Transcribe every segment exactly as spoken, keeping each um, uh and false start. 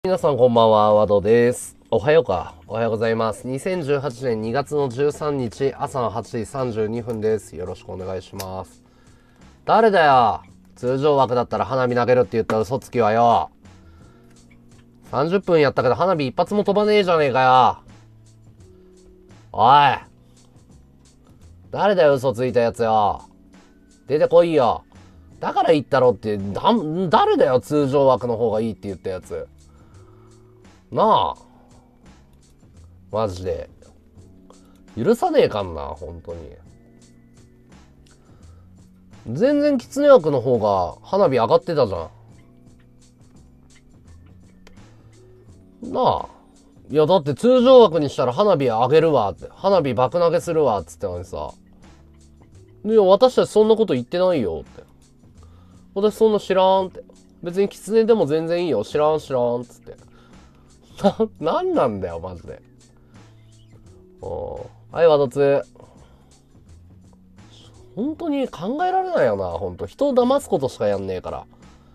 皆さんこんばんは、ワドです。おはようか。おはようございます。にせんじゅうはちねんにがつのじゅうさんにち朝のはちじさんじゅうにふんです。よろしくお願いします。誰だよ。通常枠だったら花火投げるって言った嘘つきはよ。さんじゅっぷんやったけど花火一発も飛ばねえじゃねえかよ。おい。誰だよ、嘘ついたやつよ。出てこいよ。だから言ったろって、だ、誰だよ、通常枠の方がいいって言ったやつ。なあ。マジで。許さねえかんな、本当に。全然キツネ枠の方が花火上がってたじゃん。なあ。いや、だって通常枠にしたら花火上げるわって。花火爆投げするわっつってのにさ。いや、私たちそんなこと言ってないよって。私そんな知らんって。別にキツネでも全然いいよ。知らん知らんっつって。な、なんなんだよ、マジで。はい、ワドツ。本当に考えられないよな、本当人を騙すことしかやんねえから。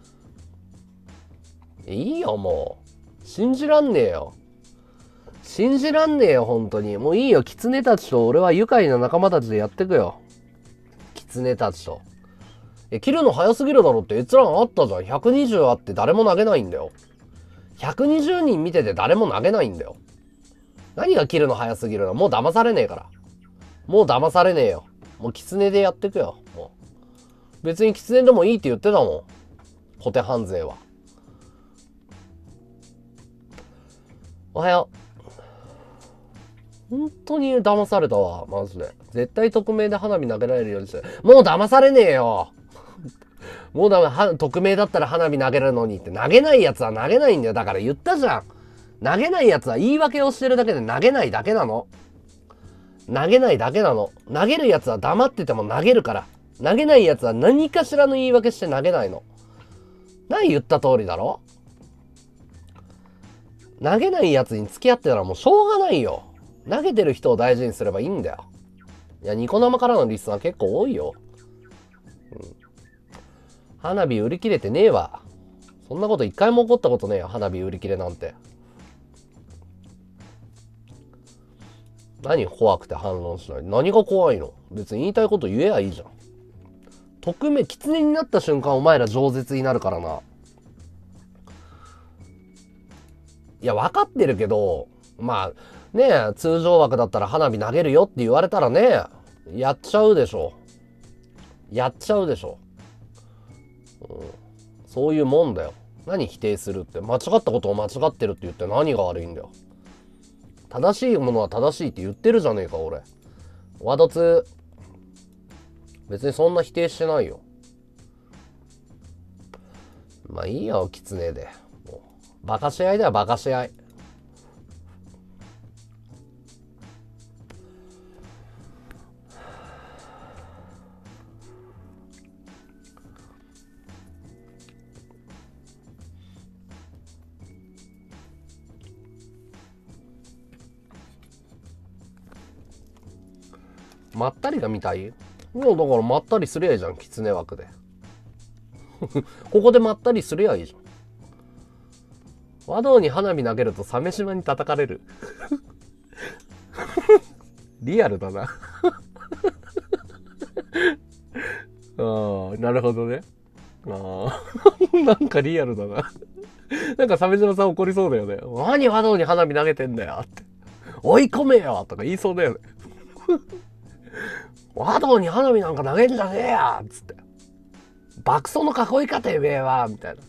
いいよ、もう。信じらんねえよ。信じらんねえよ、本当に。もういいよ、キツネたちと俺は愉快な仲間たちでやってくよ。キツネたちと。え、切るの早すぎるだろって閲覧あったじゃん。ひゃくにじゅうあって誰も投げないんだよ。ひゃくにじゅうにん見てて誰も投げないんだよ。何が切るの早すぎるの？もう騙されねえから。もう騙されねえよ。もうキツネでやってくよ。もう。別にキツネでもいいって言ってたもん。コテハン勢は。おはよう。本当に騙されたわ。マジで。絶対匿名で花火投げられるようにして。もう騙されねえよ。もうダメ。は、匿名だったら花火投げるのにって。投げないやつは投げないんだよ。だから言ったじゃん。投げないやつは言い訳をしてるだけで投げないだけなの。投げないだけなの。投げるやつは黙ってても投げるから。投げないやつは何かしらの言い訳して投げないの。何言った通りだろ？投げないやつに付き合ってたらもうしょうがないよ。投げてる人を大事にすればいいんだよ。いや、ニコ生からのリスナー結構多いよ。うん、花火売り切れてねえわ。そんなこと一回も起こったことねえよ。花火売り切れなんて。何怖くて反論しない？何が怖いの？別に言いたいこと言えばいいじゃん。匿名、狐になった瞬間お前ら饒舌になるからな。いや、分かってるけど、まあ、ねえ、通常枠だったら花火投げるよって言われたらね、やっちゃうでしょ。やっちゃうでしょ。うん、そういうもんだよ。何否定するって。間違ったことを間違ってるって言って何が悪いんだよ。正しいものは正しいって言ってるじゃねえか、俺。ワドツ、別にそんな否定してないよ。まあいいよ、キツネで。もうバカし合いだよ、バカし合い。まったりが見たい？もうだからまったりすりゃいいじゃん、キツネ枠で。ここでまったりすりゃいいじゃん。和道に花火投げると鮫島に叩かれる。リアルだな。ああ、なるほどね。ああ、なんかリアルだな。なんか鮫島さん怒りそうだよね。何和道に花火投げてんだよって。追い込めよとか言いそうだよね。和道に花火なんか投げんじゃねえやつって。爆走の囲い方てめえはみたいな。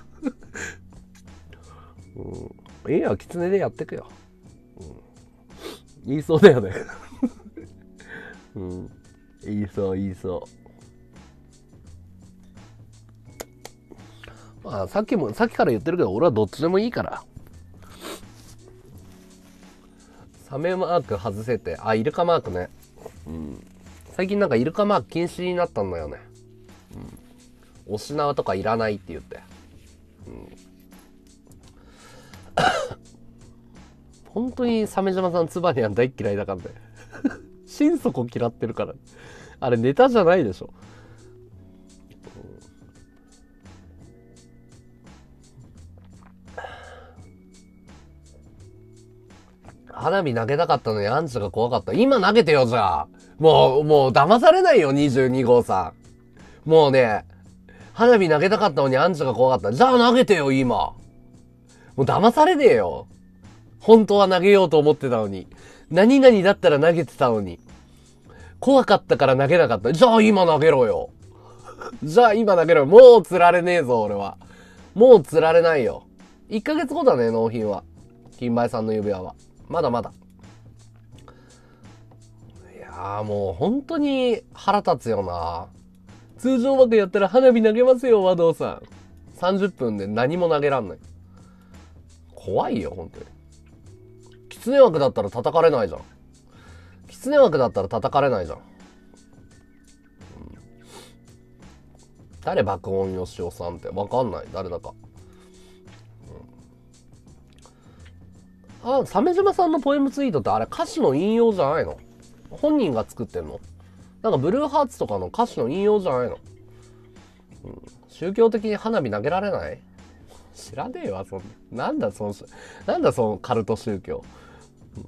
うん、いいよ、キツネでやってくよ。うん、言いそうだよね。うん、言いそう、言いそう。まあ、さっきも、さっきから言ってるけど、俺はどっちでもいいから。サメマーク外せて、あ、イルカマークね。うん。最近なんかイルカマーク禁止になったんだよね。うん。おし縄とかいらないって言って。うん。本当に鮫島さんツバニャン大嫌いだからね。心底嫌ってるから。あれネタじゃないでしょ。 花火投げたかったのにアンチが怖かった。今投げてよ、じゃあ。もう、もう騙されないよ、にじゅうに号さん。もうね、花火投げたかったのにアンチが怖かった。じゃあ投げてよ、今。もう騙されねえよ。本当は投げようと思ってたのに。何々だったら投げてたのに。怖かったから投げなかった。じゃあ今投げろよ。じゃあ今投げろよ。もう釣られねえぞ、俺は。もう釣られないよ。いっかげつごだね、納品は。金梅さんの指輪は。まだまだ。いやーもう本当に腹立つよな。通常枠やったら花火投げますよ、和道さん。さんじゅっぷんで何も投げらんない。怖いよ、本当に。狐枠だったら叩かれないじゃん。狐枠だったら叩かれないじゃん。うん、誰爆音よしおさんってわかんない。誰だか。うん、あ、鮫島さんのポエムツイートってあれ歌詞の引用じゃないの？本人が作ってんの？なんかブルーハーツとかの歌詞の引用じゃないの？うん、宗教的に花火投げられない？知らねえわ、そんな。なんだその、なんだそのカルト宗教。うん、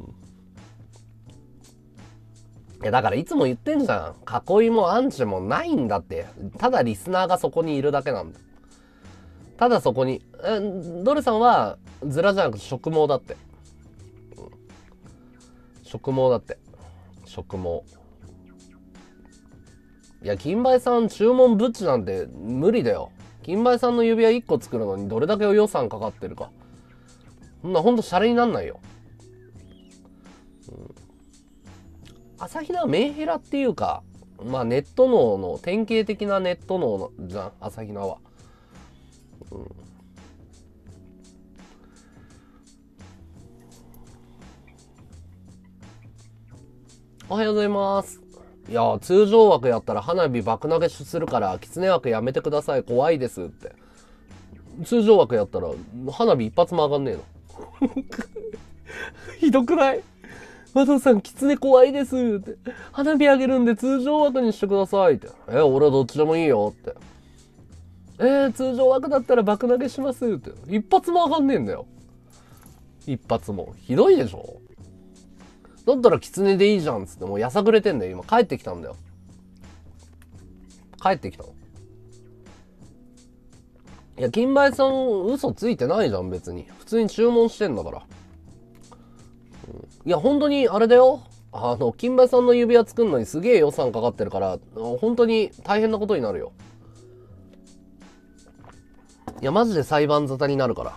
いやだからいつも言ってんじゃん。囲いもアンチもないんだって。ただリスナーがそこにいるだけなんだ。ただそこに。え、ドルさんはズラじゃなくて植毛だって。うん、植毛だって。植毛。いや、金梅さん注文ブッチなんて無理だよ。金梅さんの指輪いっこ作るのにどれだけ予算かかってるか。そんなほんとシャレになんないよ。うん、朝比奈はメンヘラっていうか、まあネット脳の典型的なネット脳じゃん、朝比奈は。うん、おはようございます。いや、通常枠やったら花火爆投げするから、狐枠やめてください。怖いですって。通常枠やったら、花火一発も上がんねえの。ひどくない？和藤さん、狐怖いですって。花火上げるんで通常枠にしてくださいって。え、俺はどっちでもいいよって。えー、通常枠だったら爆投げしますって。一発も上がんねえんだよ。一発も。ひどいでしょ？だったら狐でいいじゃんっつって、もうやさぐれてんだよ。今帰ってきたんだよ。帰ってきたの。いや、金梅さん嘘ついてないじゃん、別に。普通に注文してんだから。うん、いや、本当にあれだよ。あの、金梅さんの指輪作るのにすげえ予算かかってるから、本当に大変なことになるよ。いや、マジで裁判沙汰になるから。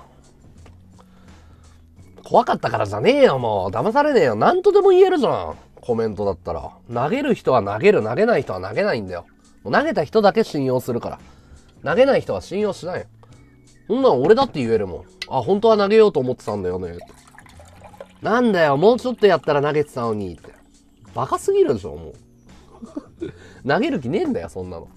怖かったからじゃねえよ、もう。騙されねえよ。なんとでも言えるじゃん。コメントだったら。投げる人は投げる、投げない人は投げないんだよ。もう投げた人だけ信用するから。投げない人は信用しないよ。そんなん俺だって言えるもん。あ、本当は投げようと思ってたんだよね。なんだよ、もうちょっとやったら投げてたのにって。バカすぎるでしょ、もう。投げる気ねえんだよ、そんなの。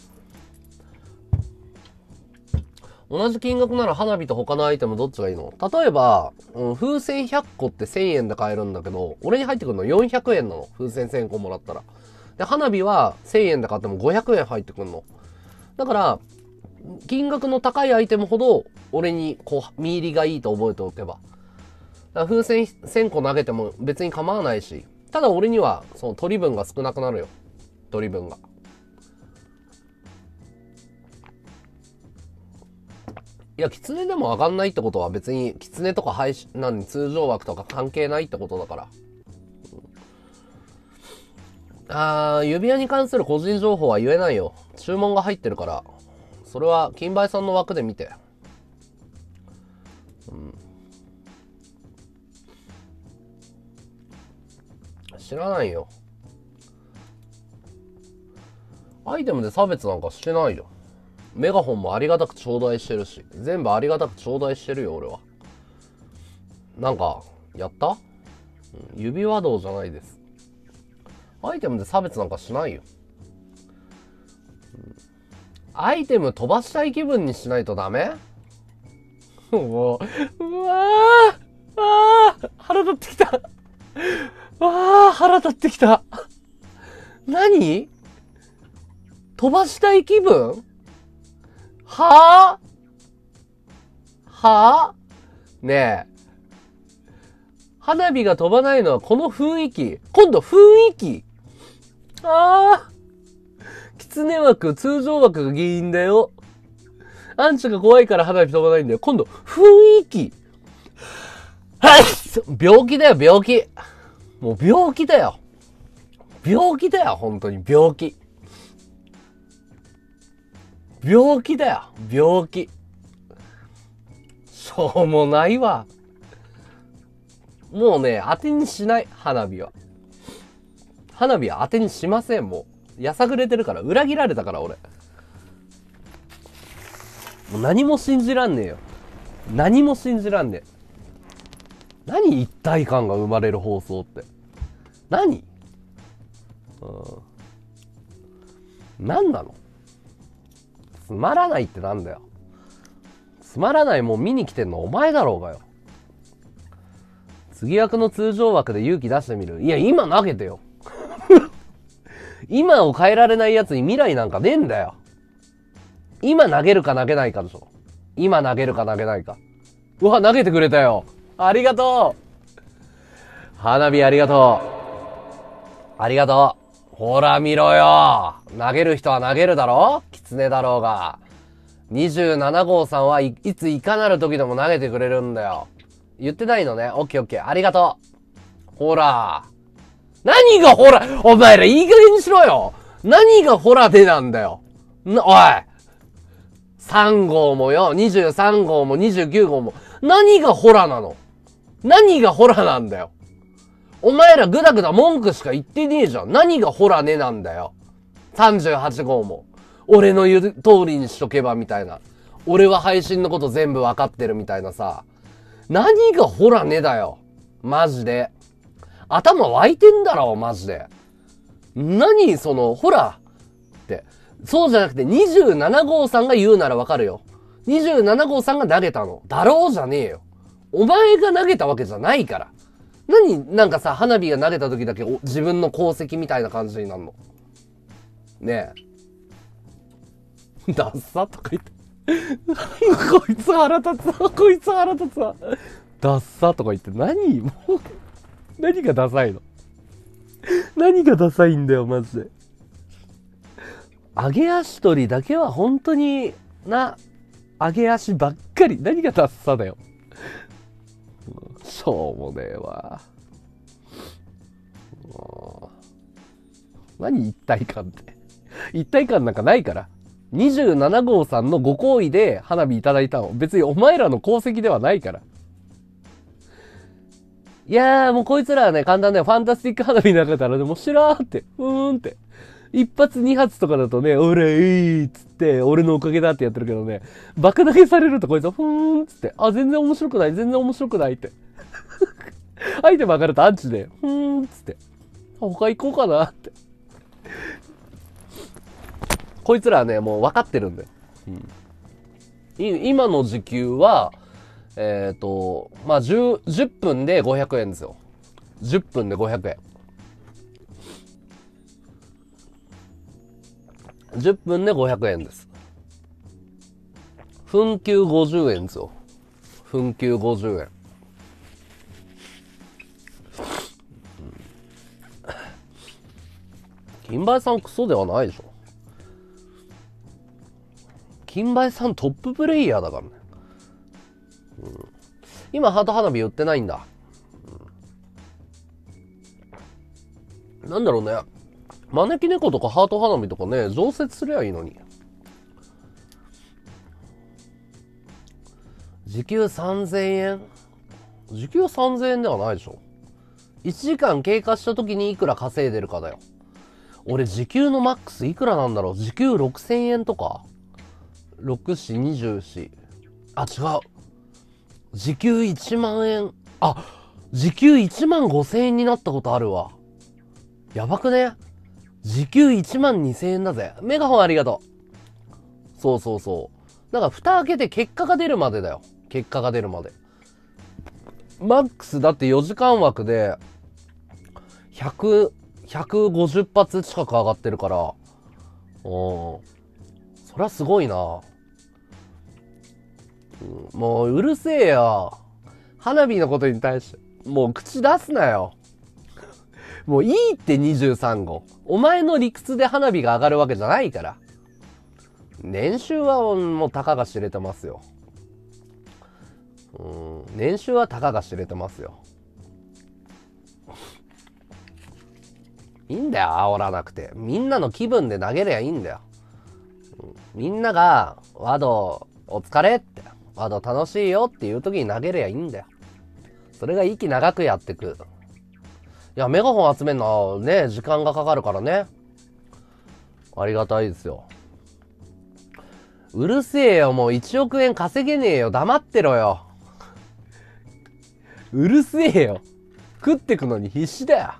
同じ金額なら花火と他のアイテムどっちがいいの？例えば、うん、風船ひゃっこってせんえんで買えるんだけど、俺に入ってくるのよんひゃくえんなの。風船せんこもらったら。で、花火はせんえんで買ってもごひゃくえん入ってくるの。だから、金額の高いアイテムほど、俺にこう、見入りがいいと覚えておけば。だから風船せんこ投げても別に構わないし、ただ俺には、その取り分が少なくなるよ。取り分が。いや、狐でも上がんないってことは別に、狐とか配信、何、通常枠とか関係ないってことだから。うん、あー、指輪に関する個人情報は言えないよ。注文が入ってるから。それは、金梅さんの枠で見て。うん。知らないよ。アイテムで差別なんかしてないよ。メガホンもありがたく頂戴してるし、全部ありがたく頂戴してるよ、俺は。なんか、やった？うん、指輪道じゃないです。アイテムで差別なんかしないよ。うん、アイテム飛ばしたい気分にしないとダメ？もう、うわーあー腹立ってきた。わー腹立ってきた。何？飛ばしたい気分？はぁ？はぁ？ねえ。 花火が飛ばないのはこの雰囲気。今度雰囲気。ああ。狐枠、通常枠が原因だよ。アンチが怖いから花火飛ばないんだよ。今度、雰囲気。はい。病気だよ、病気。もう病気だよ。病気だよ、本当に病気。病気だよ、病気。しょうもないわ。もうね、当てにしない、花火は。花火は当てにしません、もう。やさぐれてるから、裏切られたから、俺。もう何も信じらんねえよ。何も信じらんねえ。何一体感が生まれる放送って。何？うん。何なの？つまらないってなんだよ。つまらないもん見に来てんのお前だろうがよ。次枠の通常枠で勇気出してみる。いや、今投げてよ。今を変えられない奴に未来なんかねえんだよ。今投げるか投げないかでしょ。今投げるか投げないか。うわ、投げてくれたよ。ありがとう。花火ありがとう。ありがとう。ほら見ろよ。投げる人は投げるだろ？狐だろうが。にじゅうなな号さんはい、いついかなる時でも投げてくれるんだよ。言ってないのね。オッケーオッケー。ありがとう。ほら。何がほら、お前らいい加減にしろよ。何がほらでなんだよ。な、おい。さん号もよ、にじゅうさん号もにじゅうきゅう号も。何がホラなの？何がホラなんだよ。お前らぐだぐだ文句しか言ってねえじゃん。何がホラねなんだよ。さんじゅうはち号も。俺の言う通りにしとけばみたいな。俺は配信のこと全部わかってるみたいなさ。何がホラねだよ。マジで。頭湧いてんだろ、マジで。何その、ホラって。そうじゃなくてにじゅうなな号さんが言うならわかるよ。にじゅうなな号さんが投げたの。だろうじゃねえよ。お前が投げたわけじゃないから。何なんかさ、花火が投げた時だけお自分の功績みたいな感じになるの。ねえ。ダッサとか言って。こいつ腹立つわ。こいつ腹立つわ。ダッサとか言って何もう、何がダサいの？何がダサいんだよ、マジで。揚げ足取りだけは本当にな、揚げ足ばっかり。何がダッサだよ。しょうもねえわ。何一体感って。一体感なんかないから。にじゅうなな号さんのご好意で花火いただいたの。別にお前らの功績ではないから。いやーもうこいつらはね、簡単だよ。ファンタスティック花火投げたらね、もうしらーって、うーんって。一発二発とかだとね、俺、えーっつって、俺のおかげだってやってるけどね、爆投げされるとこいつは、ふーんっつって、あ、全然面白くない、全然面白くないって。アイテム上がるとアンチで、ふーんっつって、他行こうかなって。こいつらはね、もう分かってるんだよ。うん、今の時給は、えっと、まあ、じゅう、じゅっぷんでごひゃくえんですよ。じゅっぷんでごひゃくえん。じゅっぷんでごひゃくえんです。分給ごじゅうえんですよ。分給ごじゅうえん。金梅さんクソではないでしょ。金梅さんトッププレイヤーだからね。うん、今ハート花火売ってないんだ。うん、なんだろうね。招き猫とかハート花火とかね、常設すりゃいいのに。時給さんぜんえん？時給さんぜんえんではないでしょ。いちじかん経過した時にいくら稼いでるかだよ。俺時給のマックスいくらなんだろう。時給ろくせんえんとか？ろく、よん、にじゅうよん。あ、違う。時給いちまんえん。あ、時給いちまんごせんえんになったことあるわ。やばくね？時給いちまんにせんえんだぜ。メガホンありがとう。そうそうそう。だから蓋開けて結果が出るまでだよ。結果が出るまで。マックスだってよじかん枠でひゃく、ひゃくごじゅっ発近く上がってるから。うん。そりゃすごいな。うん、もううるせえよ。花火のことに対して。 もう口出すなよ。もういいってにじゅうさん号。お前の理屈で花火が上がるわけじゃないから。年収はもうたかが知れてますよ。うん、年収はたかが知れてますよ。いいんだよ、煽らなくて。みんなの気分で投げりゃいいんだよ。うん、みんなが、ワド、お疲れって、ワド楽しいよっていう時に投げりゃいいんだよ。それが息長くやってく。いや、メガホン集めるのはね、時間がかかるからね。ありがたいですよ。うるせえよ、もういちおくえん稼げねえよ。黙ってろよ。うるせえよ。食ってくのに必死だよ。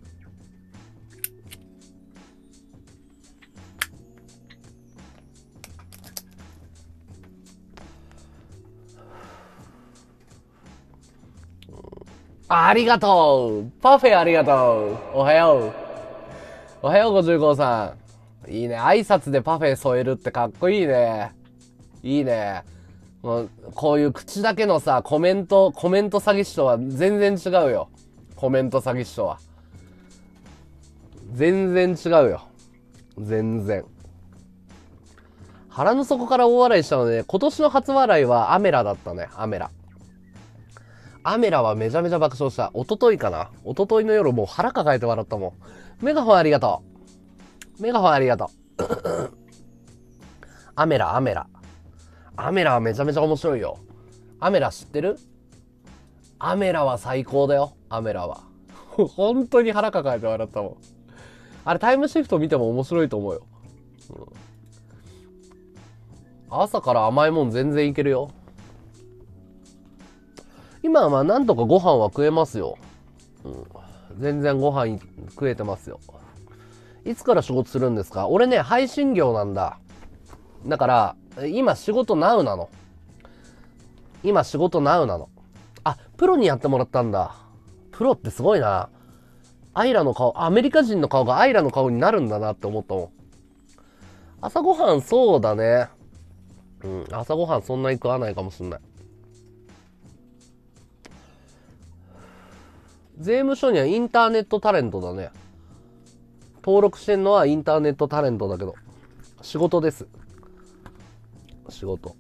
ありがとう。パフェありがとう。おはよう。おはようごじゅうごさん。いいね。挨拶でパフェ添えるってかっこいいね。いいね。もうこういう口だけのさ、コメント、コメント詐欺師とは全然違うよ。コメント詐欺師とは。全然違うよ。全然。腹の底から大笑いしたので、今年の初笑いはアメラだったね。アメラ。アメラはめちゃめちゃ爆笑した。一昨日かな一昨日の夜もう腹抱えて笑ったもん。メガホンありがとう。メガホンありがとう。アメラ、アメラ。アメラはめちゃめちゃ面白いよ。アメラ知ってる？アメラは最高だよ。アメラは。本当に腹抱えて笑ったもん。あれタイムシフト見ても面白いと思うよ。うん、朝から甘いもん全然いけるよ。今はまあなんとかご飯は食えますよ。うん、全然ご飯食えてますよ。いつから仕事するんですか？俺ね、配信業なんだ。だから、今仕事ナウなの。今仕事ナウなの。あ、プロにやってもらったんだ。プロってすごいな。アイラの顔、アメリカ人の顔がアイラの顔になるんだなって思ったもん。朝ごはんそうだね。うん、朝ごはんそんなに食わないかもしんない。税務署にはインターネットタレントだね。登録してんのはインターネットタレントだけど、仕事です。仕事。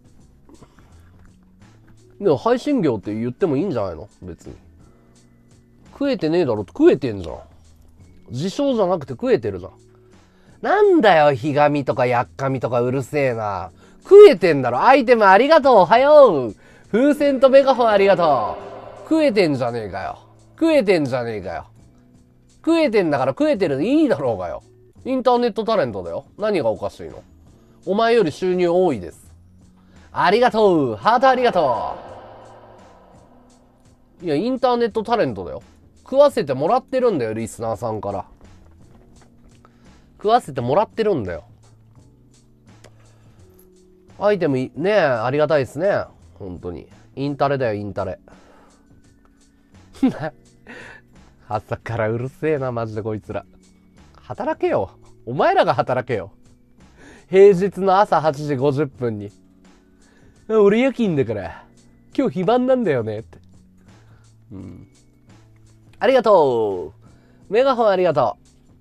でも配信業って言ってもいいんじゃないの？別に。食えてねえだろって。食えてんじゃん。自称じゃなくて食えてるじゃん。なんだよ、ひがみとかやっかみとかうるせえな。食えてんだろ。アイテムありがとう。おはよう。風船とメガホンありがとう。食えてんじゃねえかよ。食えてんじゃねえかよ。食えてんだから食えてるでいいだろうがよ。インターネットタレントだよ。何がおかしいの？お前より収入多いです。ありがとう。ハートありがとう。いや、インターネットタレントだよ。食わせてもらってるんだよ、リスナーさんから。食わせてもらってるんだよ。アイテムねえ、ありがたいですね。本当に。インタレだよ、インタレ。朝からうるせえな、マジでこいつら。働けよ。お前らが働けよ。平日の朝はちじごじゅっぷんに。俺夜勤だから、今日非番なんだよねって。うん。ありがとう。メガホンありがと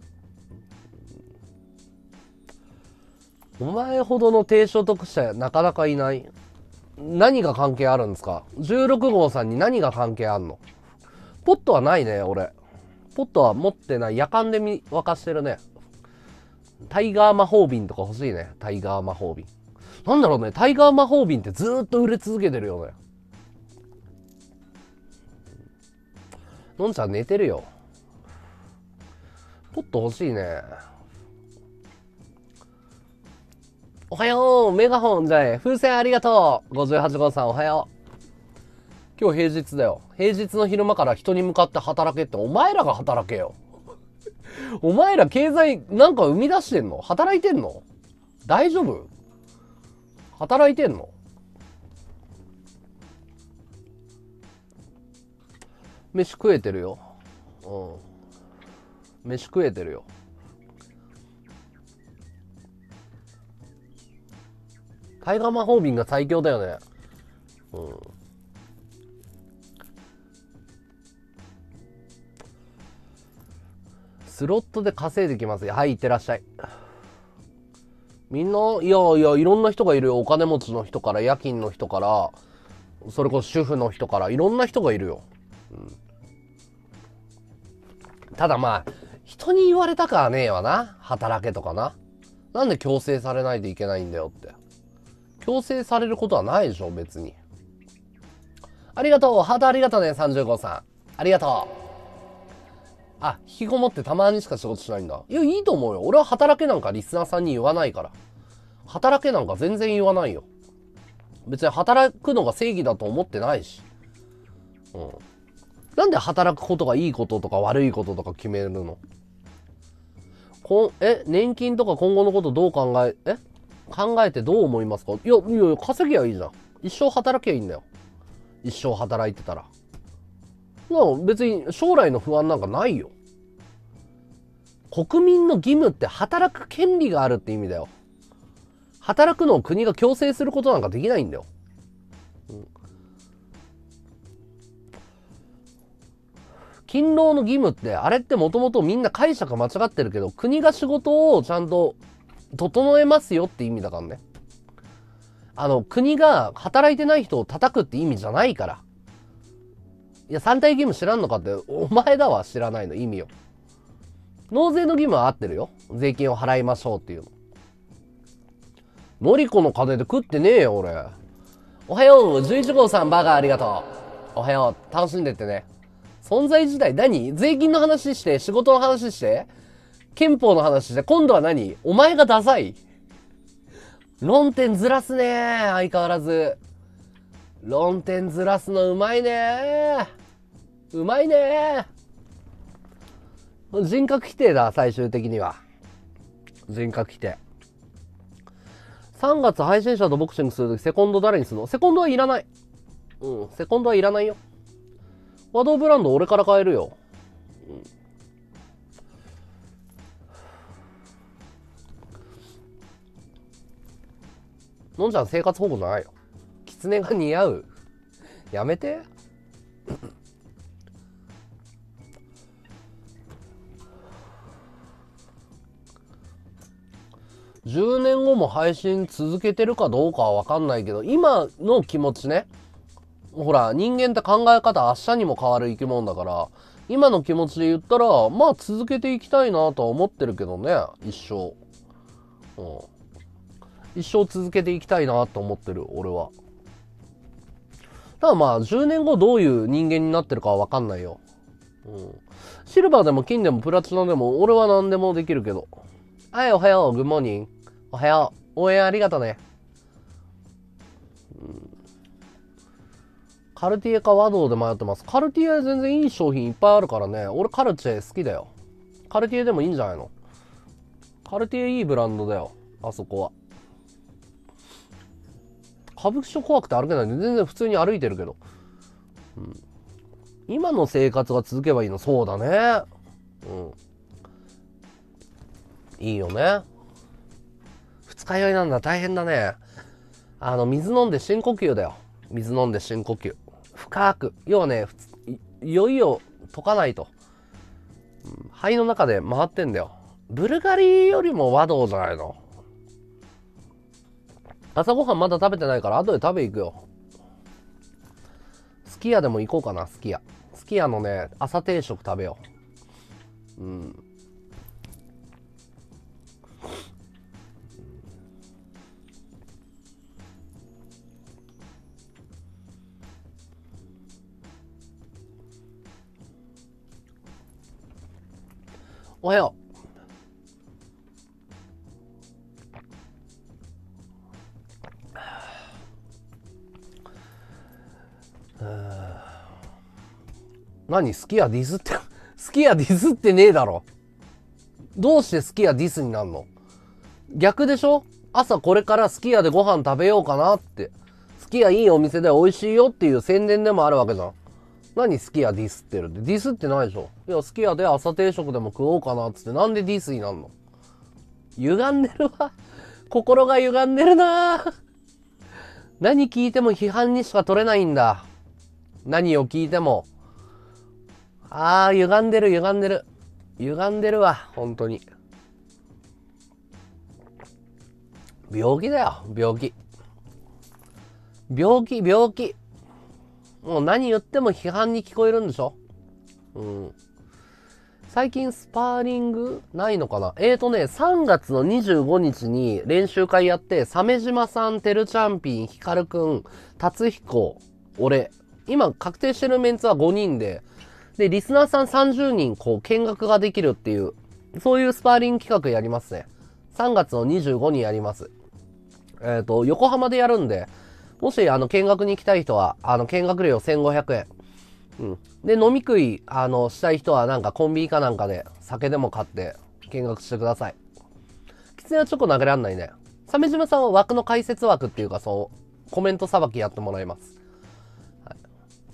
う。お前ほどの低所得者なかなかいない。何が関係あるんですか？ じゅうろく 号さんに何が関係あんの？ポットはないね、俺。ポットは持ってない。夜間で見沸かしてるね。タイガー魔法瓶とか欲しいね。タイガー魔法瓶。なんだろうね。タイガー魔法瓶ってずーっと売れ続けてるよね。のんちゃん寝てるよ。ポット欲しいね。おはよう。メガホンじゃえ。風船ありがとう。ごじゅうはち号さんおはよう。今日平日だよ。平日の昼間から人に向かって働けってお前らが働けよ。お前ら経済なんか生み出してんの？働いてんの？大丈夫？働いてんの？飯食えてるよ。うん。飯食えてるよ。タイガー魔法瓶が最強だよね。うん。 スロットで稼いできますよ。はい、いってらっしゃい。みんな、いやいや、いろんな人がいるよ。お金持ちの人から、夜勤の人から、それこそ主婦の人から、いろんな人がいるよ。うん、ただまあ、人に言われたかはねえわな。働けとかな。なんで強制されないといけないんだよって。強制されることはないでしょ、別に。ありがとう。ハートありがとうね、さんじゅうごさん。ありがとう。あ、引きこもってたまにしか仕事しないんだ。いや、いいと思うよ。俺は働けなんかリスナーさんに言わないから。働けなんか全然言わないよ。別に働くのが正義だと思ってないし。うん。なんで働くことがいいこととか悪いこととか決めるの？こえ、年金とか今後のことどう考え、え考えてどう思いますか？いや、いや、稼ぎはいいじゃん。一生働きゃいいんだよ。一生働いてたら。別に将来の不安なんかないよ。国民の義務って働く権利があるって意味だよ。働くのを国が強制することなんかできないんだよ。うん、勤労の義務ってあれってもともとみんな解釈間違ってるけど、国が仕事をちゃんと整えますよって意味だからね。あの国が働いてない人を叩くって意味じゃないから。いや、三体義務知らんのかって、お前だわ、知らないの意味を。納税の義務は合ってるよ。税金を払いましょうっていうの。のりこの金で食ってねえよ、俺。おはよう、じゅういち号さん、バカありがとう。おはよう、楽しんでってね。存在自体何？税金の話して、仕事の話して、憲法の話して、今度は何？お前がダサい？論点ずらすね、相変わらず。論点ずらすのうまいね。うまいね。人格否定だ、最終的には。人格否定。さんがつ配信者とボクシングするとき、セコンド誰にするの？セコンドはいらない。うん、セコンドはいらないよ。和道ブランド俺から買えるよ。うん、のんちゃん生活保護じゃないよ。狐が似合う。やめて。じゅうねんごも配信続けてるかどうかはわかんないけど、今の気持ちね。ほら、人間って考え方明日にも変わる生き物だから、今の気持ちで言ったら、まあ続けていきたいなとは思ってるけどね、一生。うん、一生続けていきたいなと思ってる、俺は。ただまあ、じゅうねんごどういう人間になってるかはわかんないよ。うん。シルバーでも金でもプラチナでも、俺は何でもできるけど。はい、おはよう、グッモーニング。おはよう。応援ありがとね。うん、カルティエか和道で迷ってます。カルティエ全然いい商品いっぱいあるからね。俺カルチェ好きだよ。カルティエでもいいんじゃないの？カルティエいいブランドだよ。あそこは。歌舞伎町怖くて歩けないんで全然普通に歩いてるけど。うん、今の生活が続けばいいの？そうだね。うん。いいよね。二日酔いなんだ。大変だね。あの、水飲んで深呼吸だよ。水飲んで深呼吸。深く。要はね、酔いを解かないと。うん、肺の中で回ってんだよ。ブルガリよりも和道じゃないの。朝ごはんまだ食べてないから後で食べ行くよ。すき家でも行こうかな、すき家。すき家のね、朝定食食べよう。うん。おはよう。何好きやディスって好きやディスってねえだろ。どうして好きやディスになんの？逆でしょ？朝これからすき家でご飯食べようかなって。すき家いいお店で美味しいよっていう宣伝でもあるわけじゃん。何すき家ディスってるって。ディスってないでしょ。いや、すき家で朝定食でも食おうかなっつって。なんでディスになんの？歪んでるわ。心が歪んでるな。何聞いても批判にしか取れないんだ。何を聞いても。あー、歪んでる歪んでる。 歪んでるわ、本当に。病気だよ、病気。病気、病気。もう何言っても批判に聞こえるんでしょ。うん。最近スパーリングないのかな。えーとね、さんがつのにじゅうごにちに練習会やって、鮫島さん、てるチャンピン、ヒカルくん、達彦、俺。今確定してるメンツはごにんで、で、リスナーさんさんじゅうにん、こう、見学ができるっていう、そういうスパーリング企画やりますね。さんがつのにじゅうごにちやります。えっと、横浜でやるんで、もし、あの、見学に行きたい人は、あの、見学料せんごひゃくえん。うん。で、飲み食い、あの、したい人は、なんかコンビニかなんかで、酒でも買って、見学してください。きつねはチョコ投げらんないね。鮫島さんは枠の解説枠っていうか、そう、コメントさばきやってもらいます。はい、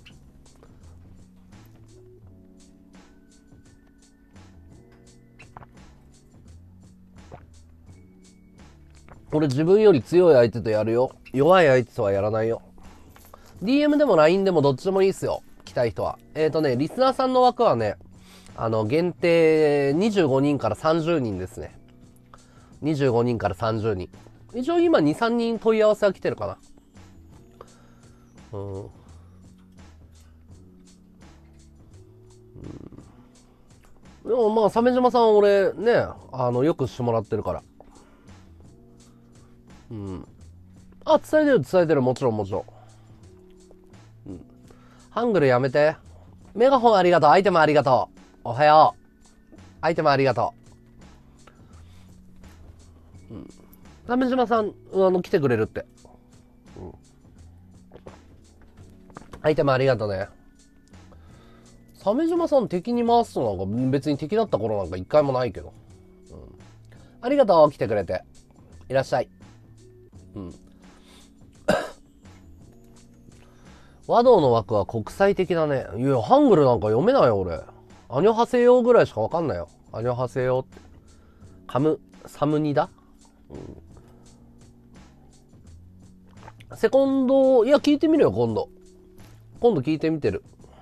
俺自分より強い相手とやるよ。弱い相手とはやらないよ。ディーエム でも ライン でもどっちでもいいっすよ。来たい人は。えっとね、リスナーさんの枠はね、あの、限定にじゅうごにんからさんじゅうにんですね。にじゅうごにんからさんじゅうにん。一応今に、さんにん問い合わせが来てるかな。うん。うん、でもまあ、鮫島さん俺ね、あの、よくしてもらってるから。うん。あ、伝えてる伝えてる。もちろんもちろん。うん。ハングルやめて。メガホンありがとう。アイテムありがとう。おはよう。アイテムありがとう。うん。鮫島さん、あの、来てくれるって。うん。アイテムありがとうね。鮫島さん敵に回すのなんか別に敵だった頃なんか一回もないけど。うん。ありがとう。来てくれて。いらっしゃい。うん。和道の枠は国際的だね。いや、ハングルなんか読めないよ、俺。アニョハセヨぐらいしかわかんないよ。アニョハセヨって。カム、サムニだ、うん、セコンド、いや、聞いてみるよ、今度。今度聞いてみてる。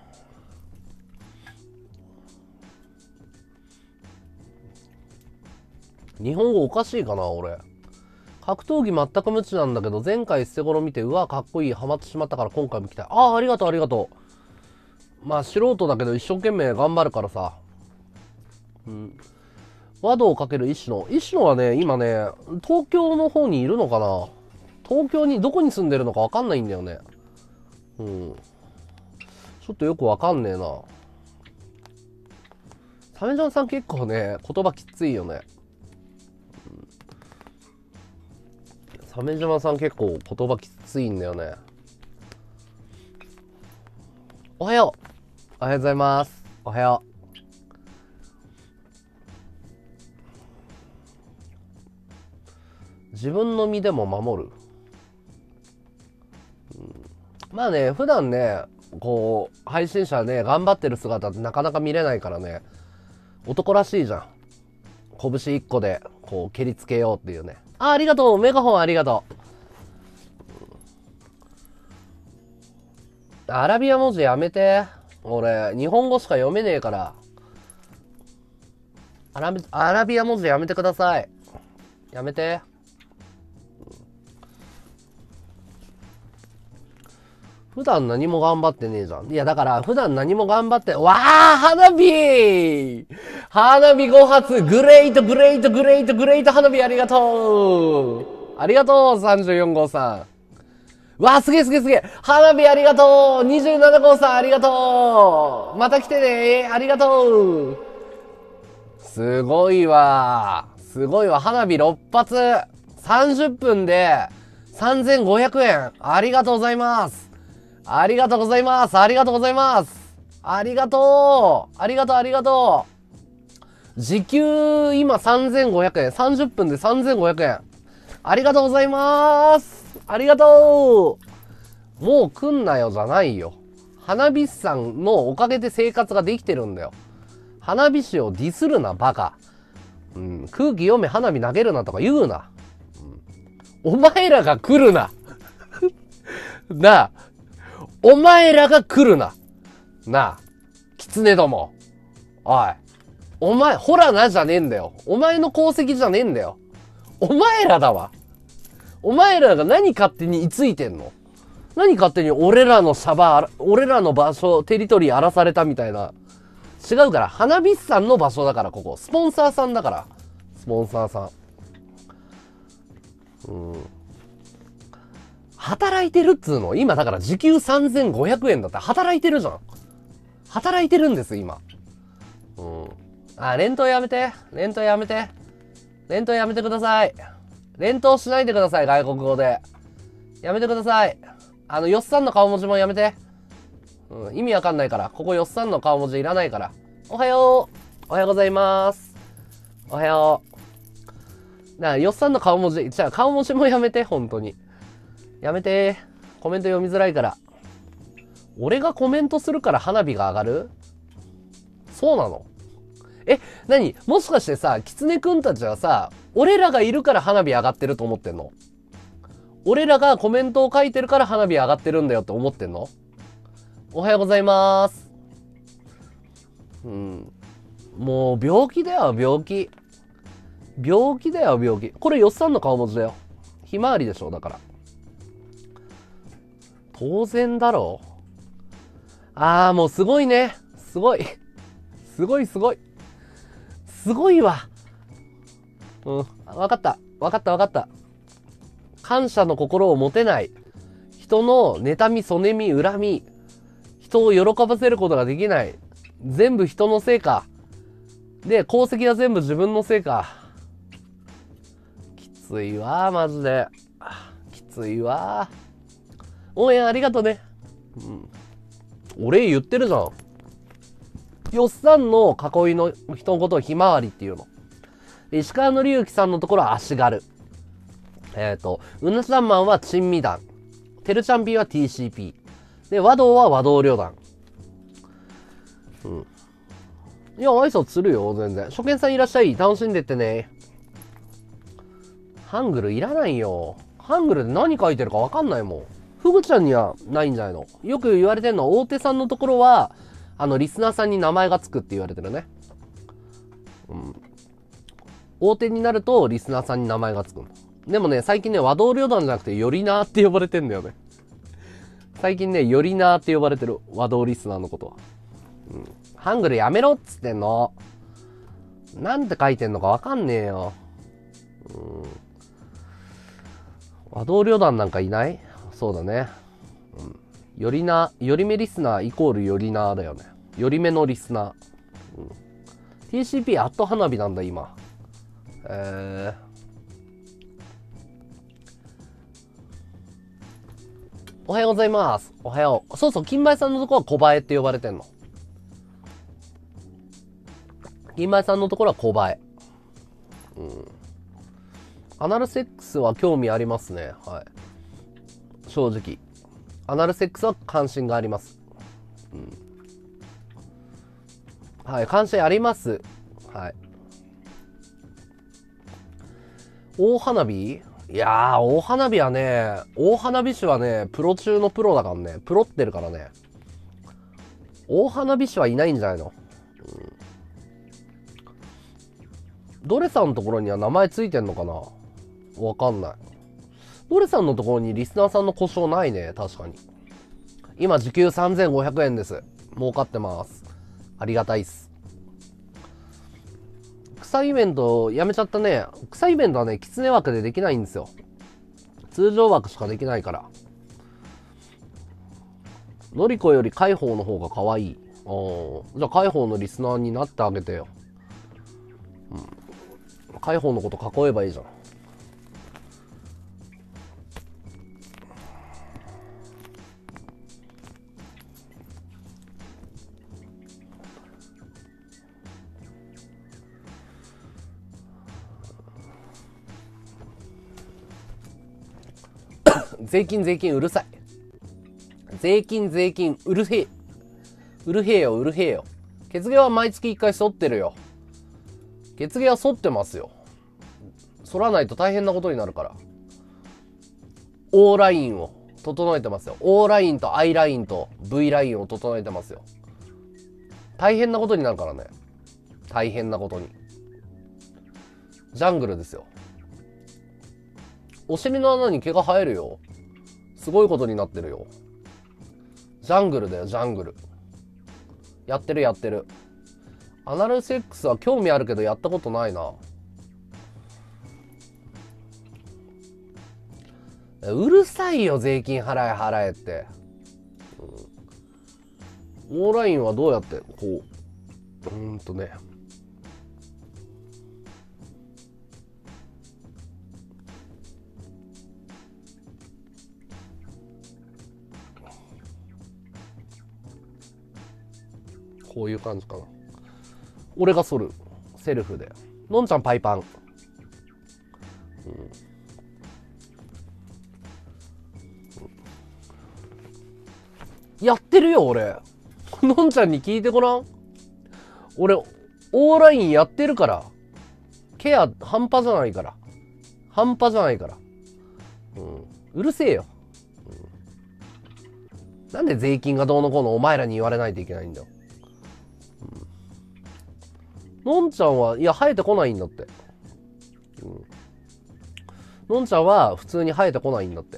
日本語おかしいかな、俺。格闘技全く無知なんだけど、前回捨て頃見て、うわ、かっこいい、ハマってしまったから今回も来たい。ああ、ありがとう、ありがとう。まあ、素人だけど一生懸命頑張るからさ。うん。和道をかける石野。石野はね、今ね、東京の方にいるのかな。東京に、どこに住んでるのかわかんないんだよね。うん。ちょっとよくわかんねえな。サメジャンさん結構ね、言葉きついよね。鮫島さん結構言葉きついんだよね。おはよう。おはようございます。おはよう。自分の身でも守る。うん、まあね、普段ね、こう、配信者ね、頑張ってる姿ってなかなか見れないからね、男らしいじゃん。拳一個で、こう、蹴りつけようっていうね。あ、ありがとう。メガホンありがとう。アラビア文字やめて。俺、日本語しか読めねえから。アラビ、アラビア文字やめてください。やめて。普段何も頑張ってねえじゃん。いや、だから、普段何も頑張って、わー花火花火ご発グレートグレートグレートグレート花火ありがとうありがとう !さんじゅうよん 号さん。わーすげえすげえすげえ花火ありがとう !にじゅうなな 号さんありがとうまた来てねありがとうすごいわすごいわ花火ろっ発さんじゅっぷんでさんぜんごひゃくえんありがとうございますありがとうございます。ありがとうございます。ありがとう。ありがとう、ありがとう。時給、今さんぜんごひゃくえん。さんじゅっぷんでさんぜんごひゃくえん。ありがとうございます。ありがとう。もう来んなよじゃないよ。花火師さんのおかげで生活ができてるんだよ。花火師をディスるな、バカ。うん、空気読め、花火投げるなとか言うな。うん、お前らが来るな。なあ。お前らが来るな。なあ。狐ども。おい。 お前、ほらなじゃねえんだよ。お前の功績じゃねえんだよ。お前らだわ。お前らが何勝手に居ついてんの？何勝手に俺らのシャバ、俺らの場所、テリトリー荒らされたみたいな。違うから、花火師さんの場所だから、ここ。スポンサーさんだから。スポンサーさん。うん。働いてるっつうの。今だから時給さんぜんごひゃくえんだって働いてるじゃん。働いてるんです、今。うん。あ、連投やめて。連投やめて。連投やめてください。連投しないでください、外国語で。やめてください。あの、よっさんの顔文字もやめて。うん、意味わかんないから。ここよっさんの顔文字いらないから。おはよう。おはようございます。おはよう。だから、よっさんの顔文字、じゃあ顔文字もやめて、本当に。やめて。コメント読みづらいから。俺がコメントするから花火が上がる？そうなの？え、なに？もしかしてさ、キツネくんたちはさ、俺らがいるから花火上がってると思ってんの？俺らがコメントを書いてるから花火上がってるんだよって思ってんの？おはようございます。うん。もう病気だよ、病気。病気だよ、病気。これよっさんの顔文字だよ。ひまわりでしょ、だから。当然だろう。あー、もうすごいね。すごい。すごいすごい。すごいわ。うん。わかった。わかったわかった。感謝の心を持てない。人の妬み、そねみ、恨み。人を喜ばせることができない。全部人のせいか。で、功績は全部自分のせいか。きついわ、マジで。きついわ。応援ありがとね。うん。俺言ってるじゃん。よっさんの囲いの人のことをひまわりっていうの。石川のりゆきさんのところは足軽。えっ、ー、と、うなさんマンは珍味団。てるちゃん P は ティーシーピー。で、和道は和道旅団。うん。いや、挨拶するよ、全然。初見さんいらっしゃい。楽しんでってね。ハングルいらないよ。ハングルで何書いてるかわかんないもん。ふぐちゃんにはないんじゃないの？よく言われてんのは、大手さんのところは、あの、リスナーさんに名前がつくって言われてるね。うん。大手になると、リスナーさんに名前がつくの。でもね、最近ね、和道旅団じゃなくて、よりなーって呼ばれてんだよね。最近ね、よりなーって呼ばれてる。和道リスナーのことは。うん。ハングルやめろっつってんの。なんて書いてんのかわかんねえよ。うん。和道旅団なんかいない？そうだね。うん。よりな、よりめリスナーイコールよりなだよね。よりめのリスナー。うん、ティーシーピー アット花火なんだ、今。えー。おはようございます。おはよう。そうそう、金梅さんのところは小映えって呼ばれてんの。金梅さんのところは小映え。うん。アナルセックスは興味ありますね。はい。正直。アナルセックスは関心があります。うん。はい、関心あります。はい。大花火？いやー、大花火はね、大花火師はね、プロ中のプロだからね、プロってるからね。大花火師はいないんじゃないの？うん、ドレさんのところには名前ついてんのかな？わかんない。ドレさんのところにリスナーさんの故障ないね、確かに。今、時給さんぜんごひゃくえんです。儲かってます。ありがたいっす。草イベントやめちゃったね。草イベントはね、キツネ枠でできないんですよ。通常枠しかできないから。のりこより海宝の方が可愛い。あー、じゃあ海宝のリスナーになってあげてよ。うん。海宝のこと囲えばいいじゃん。税金税金うるさい。税金税金うるへえ。うるへえようるへえよ。血毛は毎月いっかい剃ってるよ。血毛は剃ってますよ。剃らないと大変なことになるから。O ラインを整えてますよ。O ラインと I ラインと V ラインを整えてますよ。大変なことになるからね。 大変なことに。ジャングルですよ。お尻の穴に毛が生えるよ。すごいことになってるよ。ジャングルだよ、ジャングル。やってるやってる。アナルセックスは興味あるけどやったことないな。うるさいよ、税金払え払えって。うん、オーラインはどうやってこううーんとねこういう感じかな。俺が剃るセルフで。のんちゃんパイパン、うん、やってるよ俺。のんちゃんに聞いてごらん。俺オーラインやってるから。ケア半端じゃないから。半端じゃないから。うん、うるせえよ、うん、なんで税金がどうのこうのお前らに言われないといけないんだよ。うん、のんちゃんはいや生えてこないんだって、うん、のんちゃんは普通に生えてこないんだって。い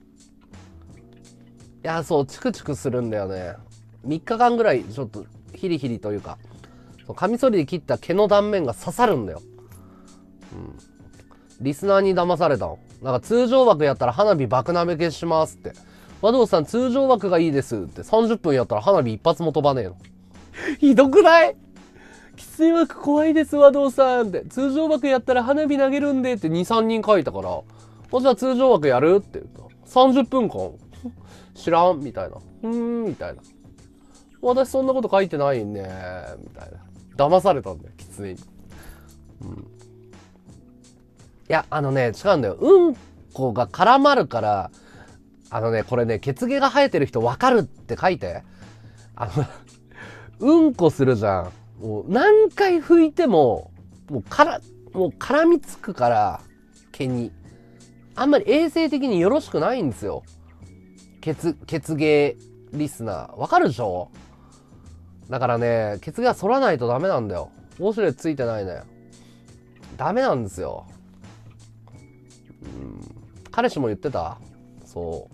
やそうチクチクするんだよね。みっかかんぐらいちょっとヒリヒリというか、カミソリで切った毛の断面が刺さるんだよ。うん、リスナーに騙されたの。なんか通常枠やったら花火爆なめ消しますって。和道さん通常枠がいいですってさんじゅっぷんやったら花火一発も飛ばねえの。ひどくない？きつい枠怖いです和道さんって。通常枠やったら花火投げるんでってにさんにん書いたから、じゃあ通常枠やるって言った。さんじゅっぷんかん知らんみたいな。うーんみたいな。私そんなこと書いてないねみたいな。騙されたんだよ、きつい。うん。いや、あのね、違うんだよ。うんこが絡まるから、あのね、これね、血毛が生えてる人分かるって書いて。あの、うんこするじゃん。もう何回拭いても、もうから、もう絡みつくから、毛に。あんまり衛生的によろしくないんですよ。血、血毛リスナー。分かるでしょ？だからね、血毛は剃らないとダメなんだよ。ウォシュレットついてないね。ダメなんですよ。うん、彼氏も言ってた？そう。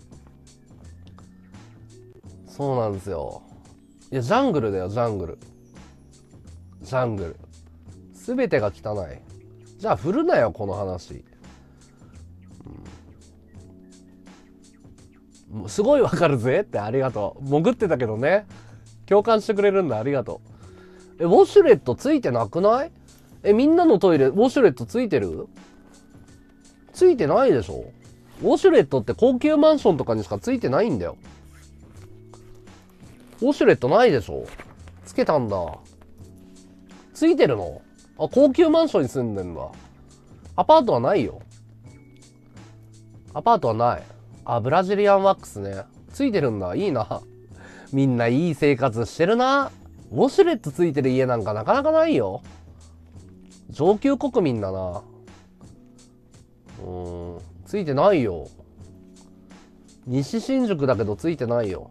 そうなんですよ。いや、ジャングルだよ、ジャングル。ジャングル。すべてが汚い。じゃあ振るなよ、この話。うん、すごいわかるぜってありがとう。潜ってたけどね。共感してくれるんだ、ありがとう。え、ウォシュレットついてなくない？え、みんなのトイレ、ウォシュレットついてる？ついてないでしょ？ウォシュレットって高級マンションとかにしかついてないんだよ。ウォシュレットないでしょ？つけたんだ。ついてるの？あ、高級マンションに住んでんだ。アパートはないよ。アパートはない。あ、ブラジリアンワックスね。ついてるんだ。いいな。みんないい生活してるな。ウォシュレットついてる家なんかなかなかないよ。上級国民だな。うーん。ついてないよ。西新宿だけどついてないよ。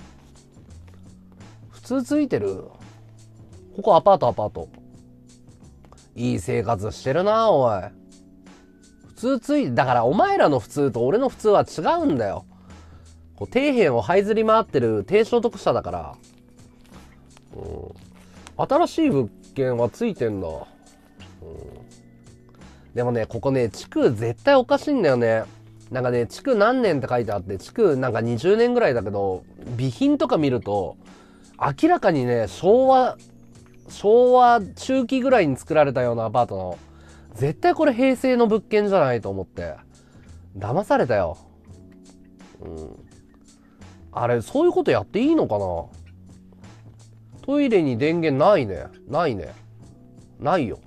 普通ついてる？ここアパートアパート。いい生活してるな、おい。普通つい、だからお前らの普通と俺の普通は違うんだよ。こう底辺を這いずり回ってる低所得者だから。うん、新しい物件はついてんだ。うん、でもね、ここね、築絶対おかしいんだよね。なんかね、築何年って書いてあって、築なんかにじゅうねんぐらいだけど、備品とか見ると、明らかにね、昭和、昭和中期ぐらいに作られたようなアパートの、絶対これ平成の物件じゃないと思って、騙されたよ。うん。あれ、そういうことやっていいのかな？トイレに電源ないね。ないね。ないよ。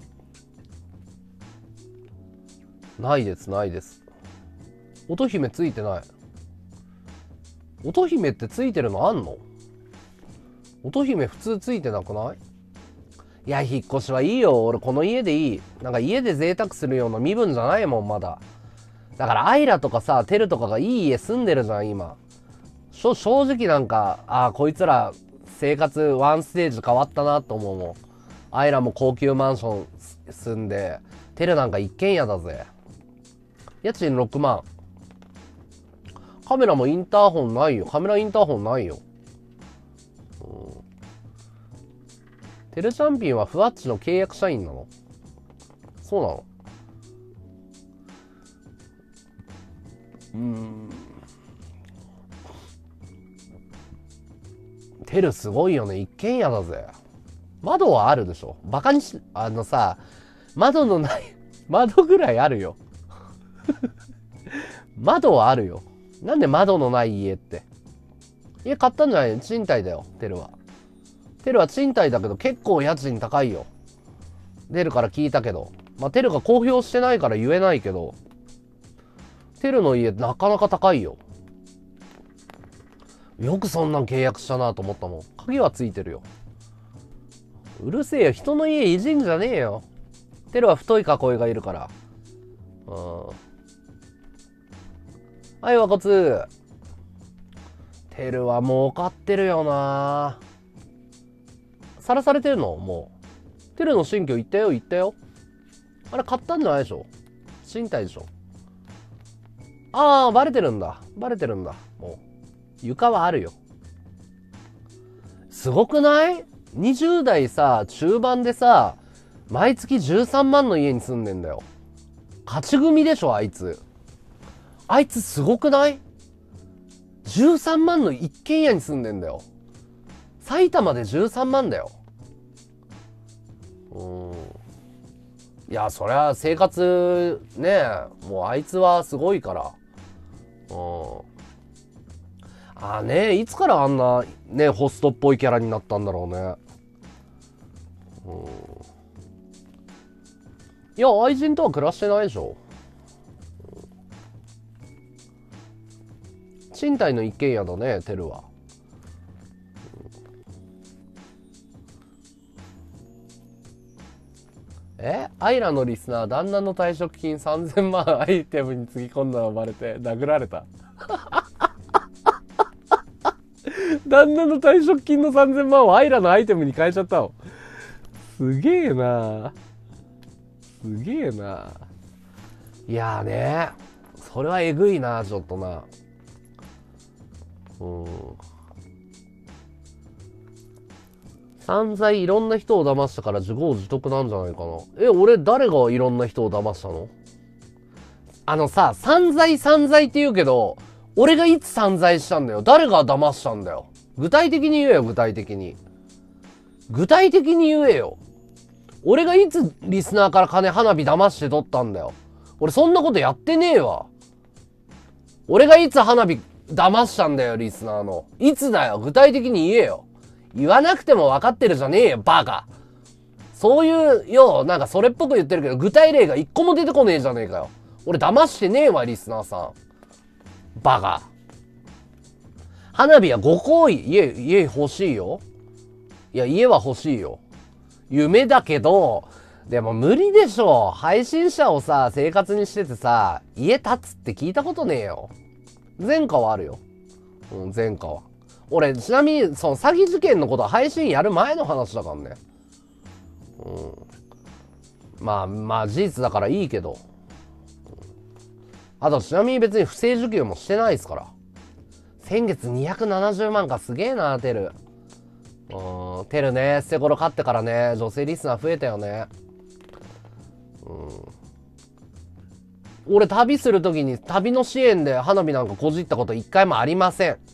ないです、ないです。乙姫ついてない。乙姫ってついてるのあんの？乙姫普通ついてなくない？いや、引っ越しはいいよ。俺この家でいい。なんか家で贅沢するような身分じゃないもん、まだ。だからアイラとかさ、テルとかがいい家住んでるじゃん、今。しょ正直なんか、ああ、こいつら生活ワンステージ変わったなと思うもん。 アイラも高級マンション住んで、テルなんか一軒家だぜ。家賃ろくまん。カメラもインターホンないよ。カメラインターホンないよ。うん、テルチャンピンはふわっちの契約社員なの？そうなの？うーん。テルすごいよね。一軒家だぜ。窓はあるでしょ。バカにし、あのさ、窓のない、窓ぐらいあるよ。窓はあるよ。なんで窓のない家って。家買ったんじゃないの？賃貸だよ、テルは。テルは賃貸だけど結構家賃高いよ。テルから聞いたけど。まあ、テルが公表してないから言えないけど、テルの家なかなか高いよ。よくそんなん契約したなと思ったもん。鍵はついてるよ。うるせえよ。人の家いじんじゃねえよ。テルは太い囲いがいるから。うん。はい、和骨。テルは儲かってるよな。さらされてるの？もう。テルの新居行ったよ、行ったよ。あれ買ったんじゃないでしょ？賃貸でしょ？ああ、バレてるんだ。バレてるんだ。もう。床はあるよ。すごくない？ にじゅう 代さ、中盤でさ、毎月じゅうさんまんの家に住んでんだよ。勝ち組でしょ、あいつ。あいつすごくない？ じゅうさん 万の一軒家に住んでんだよ。埼玉でじゅうさんまんだよ。うん。いや、そりゃ生活、ね、もうあいつはすごいから。うん。ああね、いつからあんな、ね、ホストっぽいキャラになったんだろうね。うん。いや、愛人とは暮らしてないでしょ。うん、賃貸の一軒家だね、テルは。うん、えアイラのリスナー、旦那の退職金さんぜんまんアイテムにつぎ込んだのバレて殴られた。旦那の退職金のさんぜんまんをアイラのアイテムに変えちゃったの。すげえな。すげえな。いやーね、それはえぐいな、ちょっとな。うん。散々いろんな人を騙したから自業自得なんじゃないかな。え、俺誰がいろんな人を騙したの？あのさ、散財散財って言うけど、俺がいつ散財したんだよ。誰が騙したんだよ。具体的に言えよ、具体的に。具体的に言えよ。俺がいつリスナーから金花火騙して取ったんだよ。俺そんなことやってねえわ。俺がいつ花火騙したんだよ、リスナーの。いつだよ、具体的に言えよ。言わなくても分かってるじゃねえよ、バカ。そういうよ、なんかそれっぽく言ってるけど、具体例が一個も出てこねえじゃねえかよ。俺騙してねえわ、リスナーさん。バカ。花火はごこい。家、家欲しいよ。いや、家は欲しいよ。夢だけど、でも無理でしょ。配信者をさ、生活にしててさ、家建つって聞いたことねえよ。前科はあるよ。うん、前科は。俺、ちなみに、その詐欺事件のことは配信やる前の話だからね。うん。まあ、まあ、事実だからいいけど。あと、ちなみに別に不正受給もしてないですから。先月にひゃくななじゅうまんか、すげえな、テル。うん、テルね、捨て頃買ってからね、女性リスナー増えたよね。うん。俺、旅するときに、旅の支援で花火なんかこじったこと一回もありません。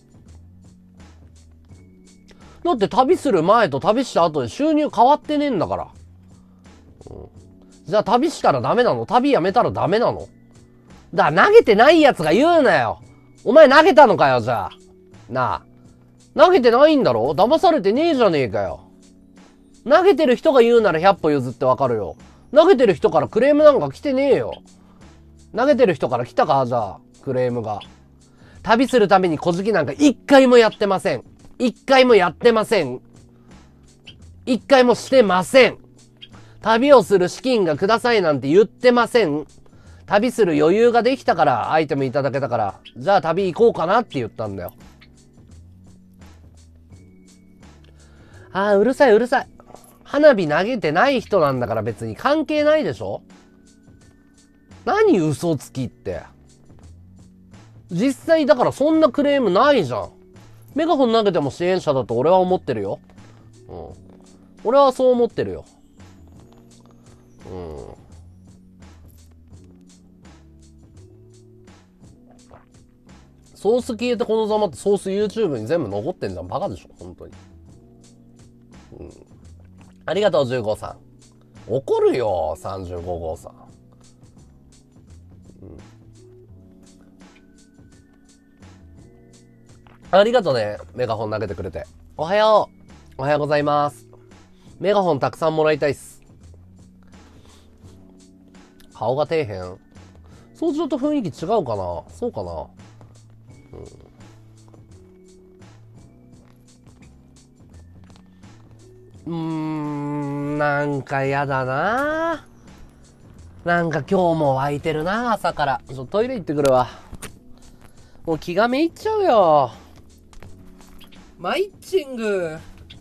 だって旅する前と旅した後で収入変わってねえんだから。うん、じゃあ旅したらダメなの？旅やめたらダメなの？だから投げてないやつが言うなよ。お前投げたのかよ、じゃあ。なあ。投げてないんだろ？騙されてねえじゃねえかよ。投げてる人が言うならひゃっぽ譲ってわかるよ。投げてる人からクレームなんか来てねえよ。投げてる人から来たか？じゃあ、クレームが。旅するために小じきなんか一回もやってません。一回もやってません。一回もしてません。旅をする資金がくださいなんて言ってません。旅する余裕ができたからアイテムいただけたから、じゃあ旅行こうかなって言ったんだよ。あー、うるさいうるさい。 花火投げてない人なんだから別に関係ないでしょ。何嘘つきって。実際だからそんなクレームないじゃん。メガホン投げても支援者だと俺は思ってるよ。うん。俺はそう思ってるよ。うん。ソース消えてこのざまってソース YouTube に全部残ってんじゃん。バカでしょ本当に。うん。ありがとうじゅうごさん。怒るよさんじゅうご号さん。うん。ありがとうね。メガホン投げてくれて。おはよう。おはようございます。メガホンたくさんもらいたいっす。顔が底辺。そうちょっと雰囲気違うかな。そうかな。うん、うーん、なんかやだな。なんか今日も湧いてるな、朝から。ちょっとトイレ行ってくるわ。もう気がめいっちゃうよ。マイッチング。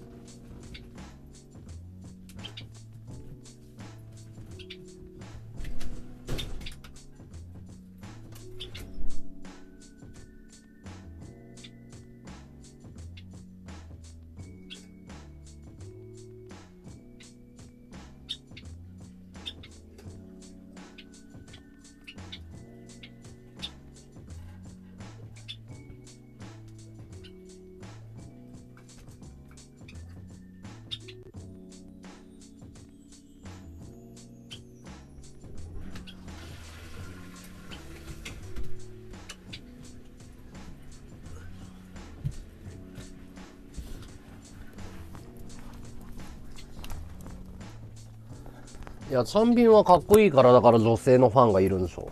いや、チャンビンはかっこいいからだから女性のファンがいるんでしょ。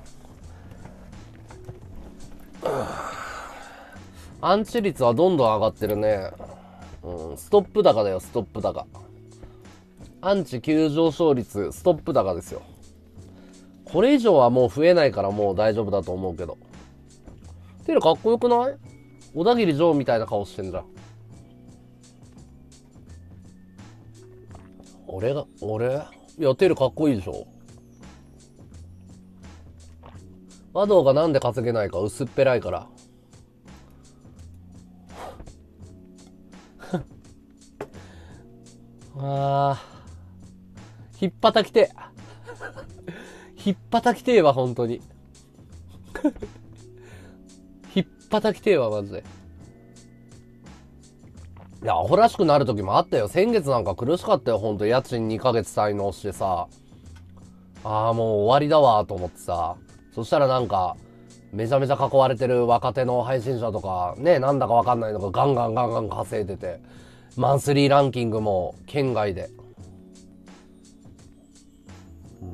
アンチ率はどんどん上がってるね。うん、ストップ高だよ、ストップ高。アンチ急上昇率、ストップ高ですよ。これ以上はもう増えないからもう大丈夫だと思うけど。テルかっこよくない？小田切城みたいな顔してんじゃん。俺が、俺いや、テルかっこいいでしょ。和道がなんで稼げないか薄っぺらいから。あー、ひっぱたきてひっぱたきてえわ本当にひっぱたきてえわマジで。いやアホらしくなる時もあったよ。先月なんか苦しかったよ本当。家賃にかげつ滞納してさ、ああもう終わりだわと思ってさ、そしたらなんかめちゃめちゃ囲われてる若手の配信者とかね、なんだかわかんないのがガンガンガンガン稼いでて、マンスリーランキングも県外で。うん。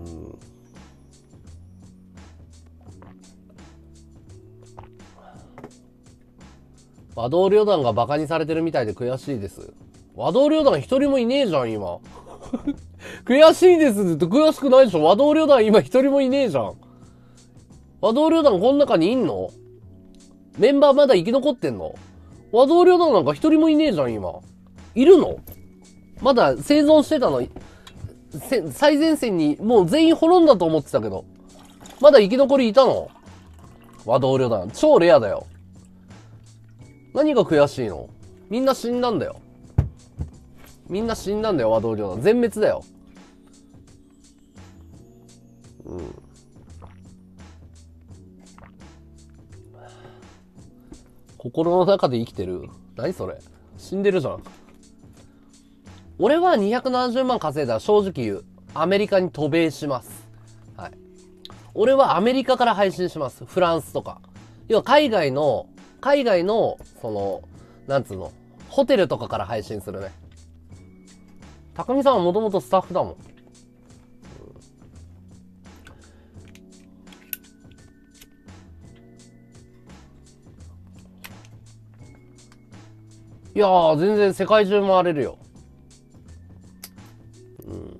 和道旅団がバカにされてるみたいで悔しいです。和道旅団一人もいねえじゃん今悔しいですって悔しくないでしょ。和道旅団今一人もいねえじゃん。和道旅団この中にいんの？メンバーまだ生き残ってんの？和道旅団なんか一人もいねえじゃん今。いるの？まだ生存してたの？最前線にもう全員滅んだと思ってたけど、まだ生き残りいたの？和道旅団超レアだよ。何が悔しいの？みんな死んだんだよ。みんな死んだんだよ和道旅団。全滅だよ。うん。心の中で生きてる？何それ？死んでるじゃん。俺はにひゃくななじゅうまん稼いだら正直言う。アメリカに渡米します。はい。俺はアメリカから配信します。フランスとか。要は海外の、海外の、その、なんつうの、ホテルとかから配信するね。高見さんはもともとスタッフだもん。いやー、全然世界中回れるよ。うん。だ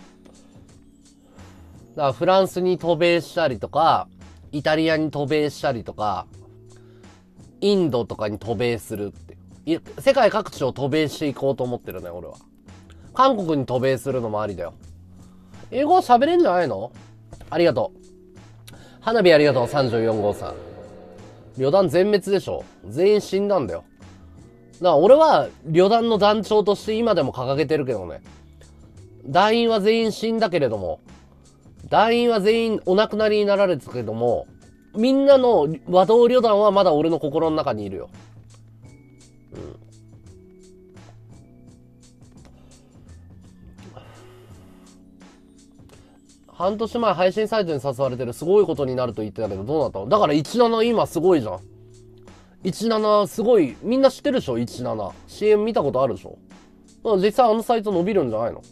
からフランスに渡米したりとか、イタリアに渡米したりとか、インドとかに渡米するって。世界各地を渡米していこうと思ってるね、俺は。 韓国に渡米するのもありだよ。英語は喋れんじゃないの？ありがとう。花火ありがとう、さんじゅうよん号さん。旅団全滅でしょ。全員死んだんだよ。だから俺は旅団の団長として今でも掲げてるけどね。団員は全員死んだけれども、団員は全員お亡くなりになられたけども、みんなの和道旅団はまだ俺の心の中にいるよ。うん。半年前配信サイトに誘われてる、すごいことになると言ってたけどどうなったの？だからじゅうなな今すごいじゃん。じゅうななすごい、みんな知ってるでしょ？ じゅうなな。シーエム 見たことあるでしょ？実際あのサイト伸びるんじゃないの？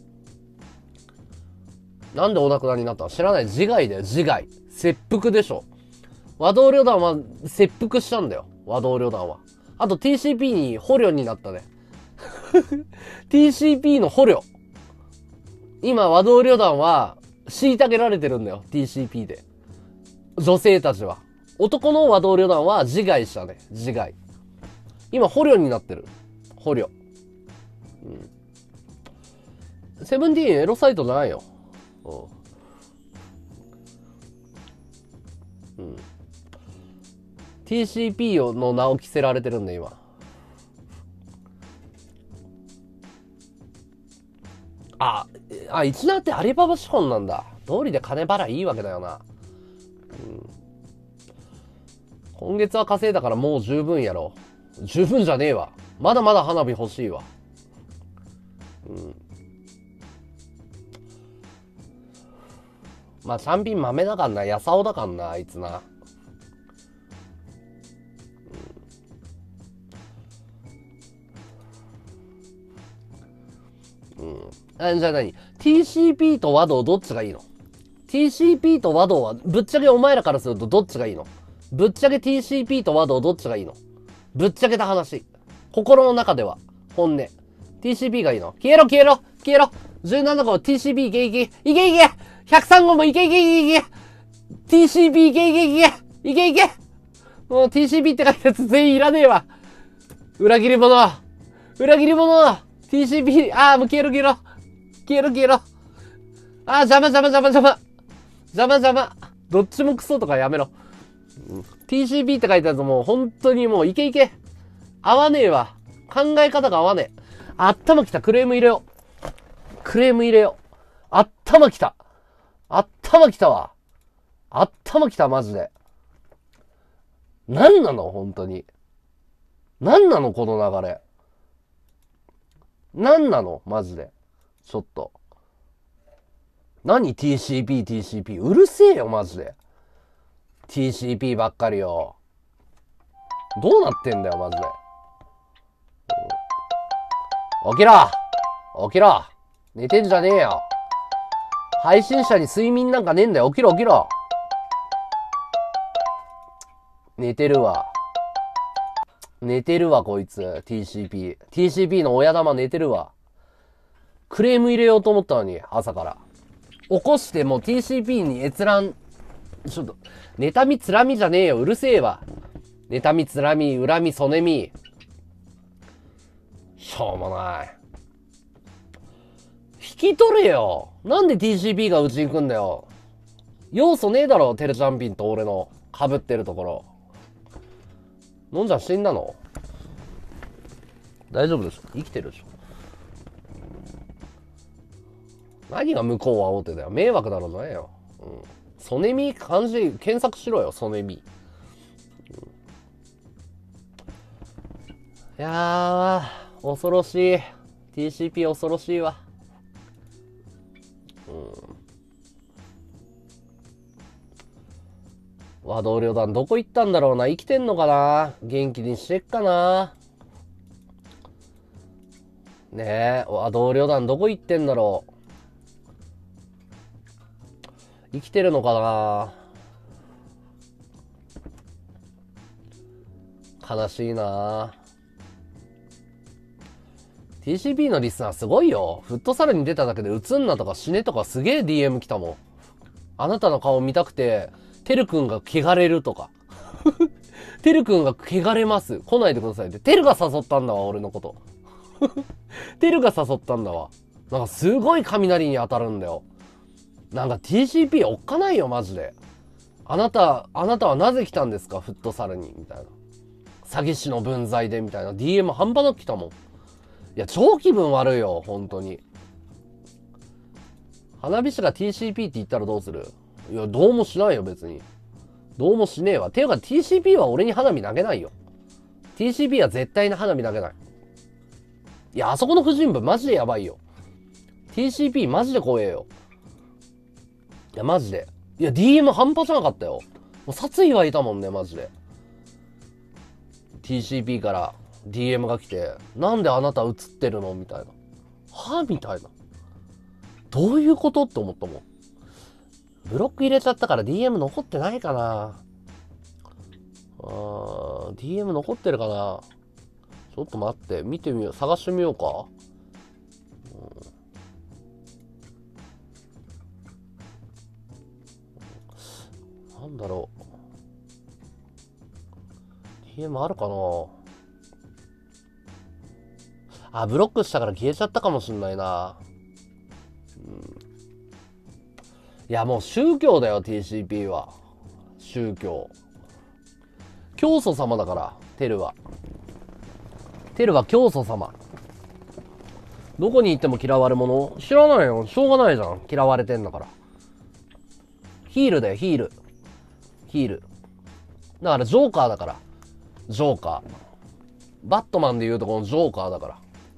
なんでお亡くなりになったの？知らない。自害だよ、自害。切腹でしょ。和道旅団は切腹したんだよ。和道旅団は。あと ティーシーピー に捕虜になったね。ティーシーピー の捕虜。今和道旅団は虐げられてるんだよ。ティーシーピー で。女性たちは。男の和道旅団は自害したね。自害。今捕虜になってる。捕虜。うん。セブンティーンエロサイトじゃないよ。うん。ティーシーピー の名を着せられてるんで今。あ、あ、一難ってアリババ資本なんだ。道理で金払いいいわけだよな。うん。今月は稼いだからもう十分やろ。十分じゃねえわ。まだまだ花火欲しいわ。うん。まあ、チャンピン豆だかんな。やさおだかんな、あいつな。うん。うん。あ、じゃあ何？ ティーシーピー と和道どっちがいいの？ ティーシーピー と和道は、ぶっちゃけお前らからするとどっちがいいの？ぶっちゃけ ティーシーピー と和道どっちがいいの？ぶっちゃけた話。心の中では。本音。ティーシーピー がいいの？消えろ消えろ消えろ !じゅうなな 号 ティーシーピー いけいけいけいけ !ひゃくさん 号もいけいけいけいけ !ティーシーピー いけいけいけいけいけもう ティーシーピー って書いたやつ全員いらねえわ。裏切り者裏切り者 !ティーシーピー、あーもう消えろ消えろ消えろ消えろあー邪魔邪魔邪魔邪魔邪魔邪魔どっちもクソとかやめろ。ティーシーピー って書いたやつもう本当にもういけいけ合わねえわ。考え方が合わねえ。頭きた。クレーム入れよう。クレーム入れよう。頭きた。頭きたわ。頭きた、マジで。何なの本当に。何なのこの流れ。何なのマジで。ちょっと。何 ティーシーピー、ティーシーピー。うるせえよ、マジで。ティーシーピー ばっかりよ。どうなってんだよ、マジで。起きろ起きろ寝てんじゃねえよ。配信者に睡眠なんかねえんだよ。起きろ起きろ寝てるわ。寝てるわ、こいつ。ティーシーピー。ティーシーピー の親玉寝てるわ。クレーム入れようと思ったのに、朝から。起こしてもう ティーシーピー に閲覧、ちょっと、妬みつらみじゃねえよ。うるせえわ。妬みつらみ、恨み、そねみ。しょうもない。引き取れよ。なんで ティーシーピー がうちに行くんだよ。要素ねえだろ、テルチャンピンと俺の被ってるところ。のんちゃん死んだの？大丈夫でしょ？生きてるでしょ？何が向こうは大手だよ。迷惑だろじゃねえよ。うん。ソネミ漢字検索しろよ、ソネミ。うん、いやー、恐ろしい。ティーシーピー 恐ろしいわ。うん。和道旅団どこ行ったんだろうな。生きてんのかな。元気にしてっかな。ねえ、和道旅団どこ行ってんだろう。生きてるのかな。悲しいな。ティーシーピー のリスナーすごいよ。フットサルに出ただけで映んなとか死ねとかすげえ ディーエム 来たもん。あなたの顔見たくて、てるくんが汚れるとか。てるくんが汚れます。来ないでくださいって。てるが誘ったんだわ、俺のこと。てるが誘ったんだわ。 なんかすごい雷に当たるんだよ。なんか ティーシーピー おっかないよマジで。あなたあなたはなぜ来たんですかフットサルにみたいな。詐欺師の分際でみたいな ディーエム 半端なく来たもん。いや超気分悪いよ本当に。花火師が ティーシーピー って言ったらどうする？いやどうもしないよ別に。どうもしねえわ。ていうか ティーシーピー は俺に花火投げないよ。ティーシーピー は絶対に花火投げない。いやあそこの婦人部マジでやばいよ。ティーシーピー マジで怖えよ。いやマジで。いや ディーエム 半端じゃなかったよ。もう殺意はいたもんねマジで。ティーシーピー から ディーエム が来て、なんであなた映ってるのみたいな。はみたいな。どういうことって思ったもん。ブロック入れちゃったから ディーエム 残ってないかな。あー ディーエム 残ってるかな。ちょっと待って見てみよう。探してみようか。うん、なんだろう。 ディーエム あるかな。あ、ブロックしたから消えちゃったかもしんないな。うん、いやもう宗教だよ ティーシーピー は。宗教。教祖様だからテルは。テルは教祖様。どこに行っても嫌われ者？知らないよ。しょうがないじゃん。嫌われてんだから。ヒールだよ、ヒール。ヒール。だからジョーカーだから。ジョーカー。バットマンで言うとこのジョーカーだから。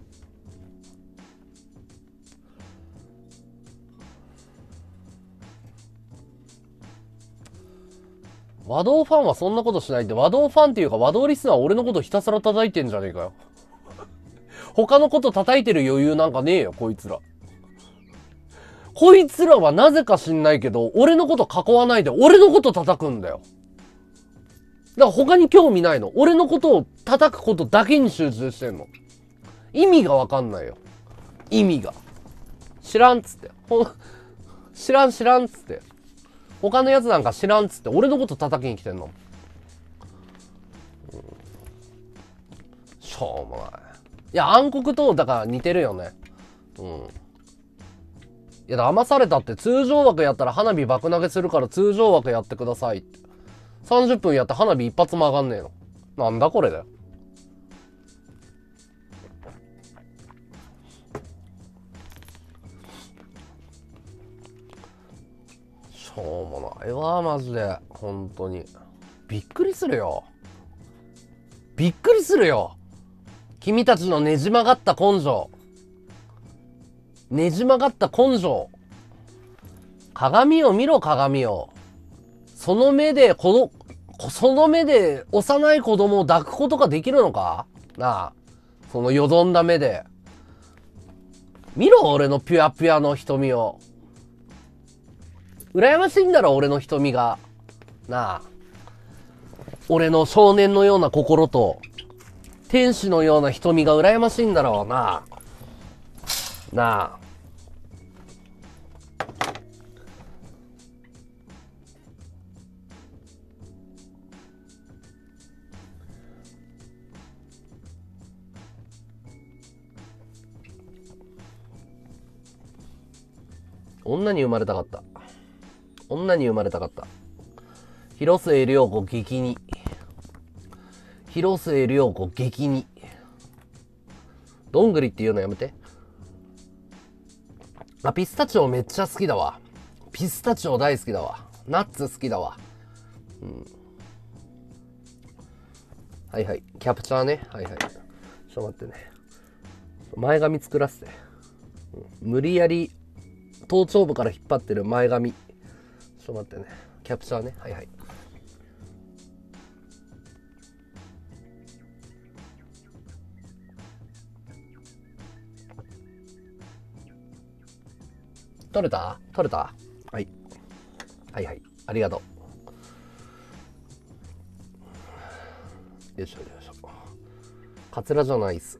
和道ファンはそんなことしないって、和道ファンっていうか和道リスナーは俺のことひたすら叩いてんじゃねえかよ。他のこと叩いてる余裕なんかねえよ、こいつら。こいつらはなぜか知んないけど、俺のこと囲わないで俺のこと叩くんだよ。だから他に興味ないの。俺のことを叩くことだけに集中してんの。意味がわかんないよ。意味が。知らんっつって。ほ知らん知らんっつって。他のやつなんか知らんっつって俺のこと叩きに来てんの。うん、しょうもない。いや暗黒とだから似てるよね。うん。いや騙されたって。通常枠やったら花火爆投げするから通常枠やってくださいって。さんじゅっぷんやって花火一発も上がんねえの。なんだこれだよ。しょうもないわマジで。本当にびっくりするよ。びっくりするよ。君たちのねじ曲がった根性。ねじ曲がった根性。鏡を見ろ鏡を。その目でこのその目で幼い子供を抱くことができるのかなあ。そのよどんだ目で見ろ俺のピュアピュアの瞳を。羨ましいんだろ俺の瞳がなあ。俺の少年のような心と天使のような瞳が羨ましいんだろうななあ。女に生まれたかった。女に生まれたかった。広末涼子激に。広末涼子激に。どんぐりっていうのやめて。あ、ピスタチオめっちゃ好きだわ。ピスタチオ大好きだわ。ナッツ好きだわ。うん。はいはい。キャプチャーね。はいはい。ちょっと待ってね。前髪作らせて。うん、無理やり頭頂部から引っ張ってる前髪。ちょっと待ってね。キャプチャーね。はいはい。取れた取れたはい。はいはい。ありがとう。よいしょよいしょ。カツラじゃないっす。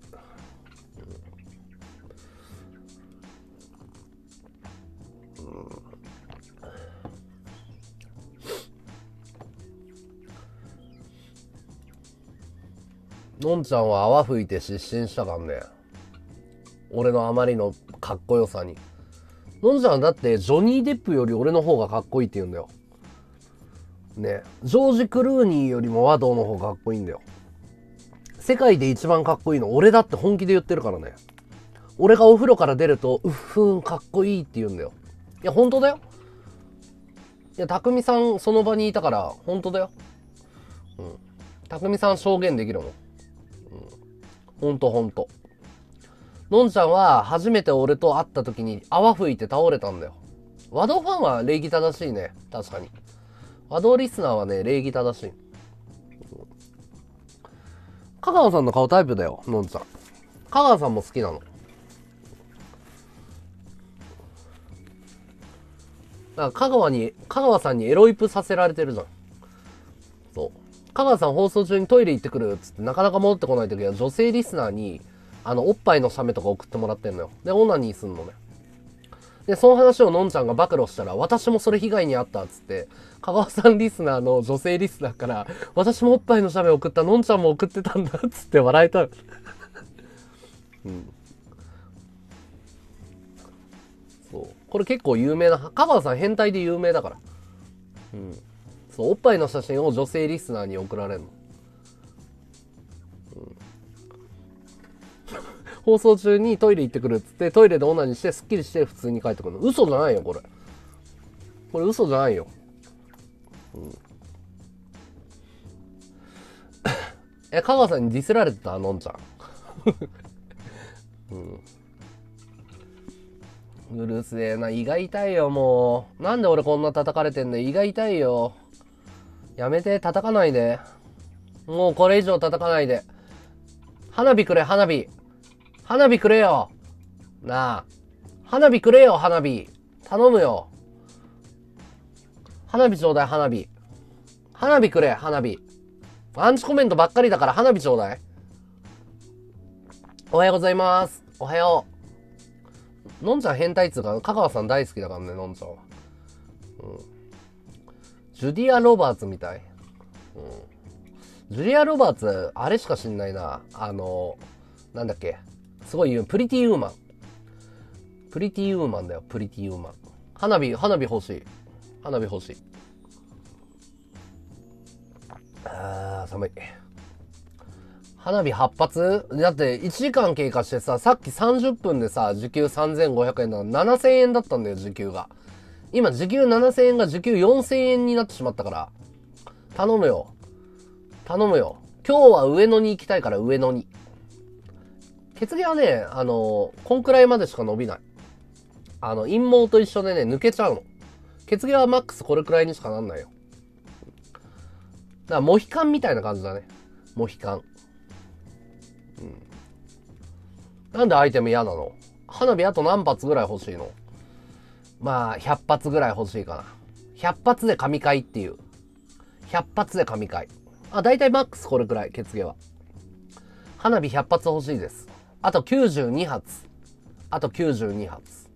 のんちゃんは泡吹いて失神したからね。俺のあまりのかっこよさに。のんちゃんだってジョニー・デップより俺の方がかっこいいって言うんだよ。ね、ジョージ・クルーニーよりもワドーの方がかっこいいんだよ。世界で一番かっこいいの俺だって本気で言ってるからね。俺がお風呂から出ると、うっふーんかっこいいって言うんだよ。いや、本当だよ。いや、匠さんその場にいたから、本当だよ。うん。匠さん証言できるもん。うん。ほんとほんと。のんちゃんは初めて俺と会った時に泡吹いて倒れたんだよ。和道ファンは礼儀正しいね。確かに。和道リスナーはね、礼儀正しい。香川さんの顔タイプだよ、のんちゃん。香川さんも好きなの。だから香川に、香川さんにエロイプさせられてるじゃん。そう。香川さん放送中にトイレ行ってくるっつってなかなか戻ってこない時は女性リスナーに、あの、おっぱいの写メとか送ってもらってんのよ。で、オナニーすんのね。で、その話をのんちゃんが暴露したら、私もそれ被害に遭ったっつって、香川さんリスナーの女性リスナーから、私もおっぱいの写メ送った、のんちゃんも送ってたんだっつって笑えた。うん。そう。これ結構有名な、香川さん変態で有名だから。うん。そう、おっぱいの写真を女性リスナーに送られるの。うん。放送中にトイレ行ってくるっつって、トイレでオナニーしてスッキリして普通に帰ってくるの。嘘じゃないよ、これ。これ嘘じゃないよ。うん。え、香川さんにディスられてたのんちゃん。うん。うるせえな、胃が痛いよ、もう。なんで俺こんな叩かれてんの？胃が痛いよ。やめて、叩かないで。もうこれ以上叩かないで。花火くれ、花火。花火くれよ。なあ。花火くれよ、花火。頼むよ。花火ちょうだい、花火。花火くれ、花火。アンチコメントばっかりだから花火ちょうだい。おはようございます。おはよう。のんちゃん変態っつうか、香川さん大好きだからね、のんちゃんは。うん。ジュディア・ロバーツみたい。うん。ジュディア・ロバーツ、あれしか知んないな。あの、なんだっけ。すごい言う、プリティウーマン。プリティウーマンだよ、プリティウーマン。花火、花火欲しい。花火欲しい。あー、寒い。花火はっ発？だっていちじかん経過してさ、さっきさんじゅっぷんでさ、時給さんぜんごひゃくえんだからななせんえんだったんだよ、時給が。今、時給ななせんえんが時給よんせんえんになってしまったから。頼むよ。頼むよ。今日は上野に行きたいから上野に。血毛はね、あの、こんくらいまでしか伸びない。あの、陰毛と一緒でね、抜けちゃうの。血毛はマックスこれくらいにしかなんないよ。だから、モヒカンみたいな感じだね。モヒカン。うん。なんでアイテム嫌なの？花火あと何発ぐらい欲しいの？まあ、ひゃっぱつぐらい欲しいかな。ひゃっぱつで神回っていう。ひゃっぱつで神回。あ、だいたいマックスこれくらい、血毛は。花火ひゃっぱつ欲しいです。あときゅうじゅうにはつ。あときゅうじゅうにはつ。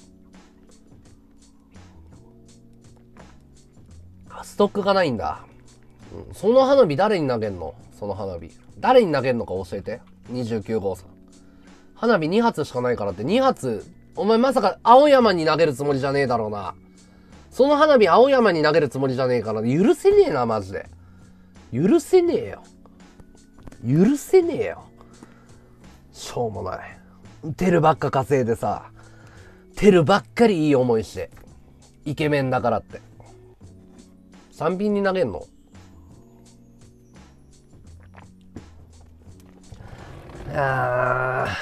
ストックがないんだ。うん、その花火誰に投げんの？その花火。誰に投げんのか教えて。にじゅうきゅう号さん。花火にはつしかないからってにはつ、お前まさか青山に投げるつもりじゃねえだろうな。その花火青山に投げるつもりじゃねえから、許せねえな、マジで。許せねえよ。許せねえよ。しょうもない。テルばっか稼いでさ、テルばっかりいい思いして。イケメンだからって。さんびんに投げんの？あー。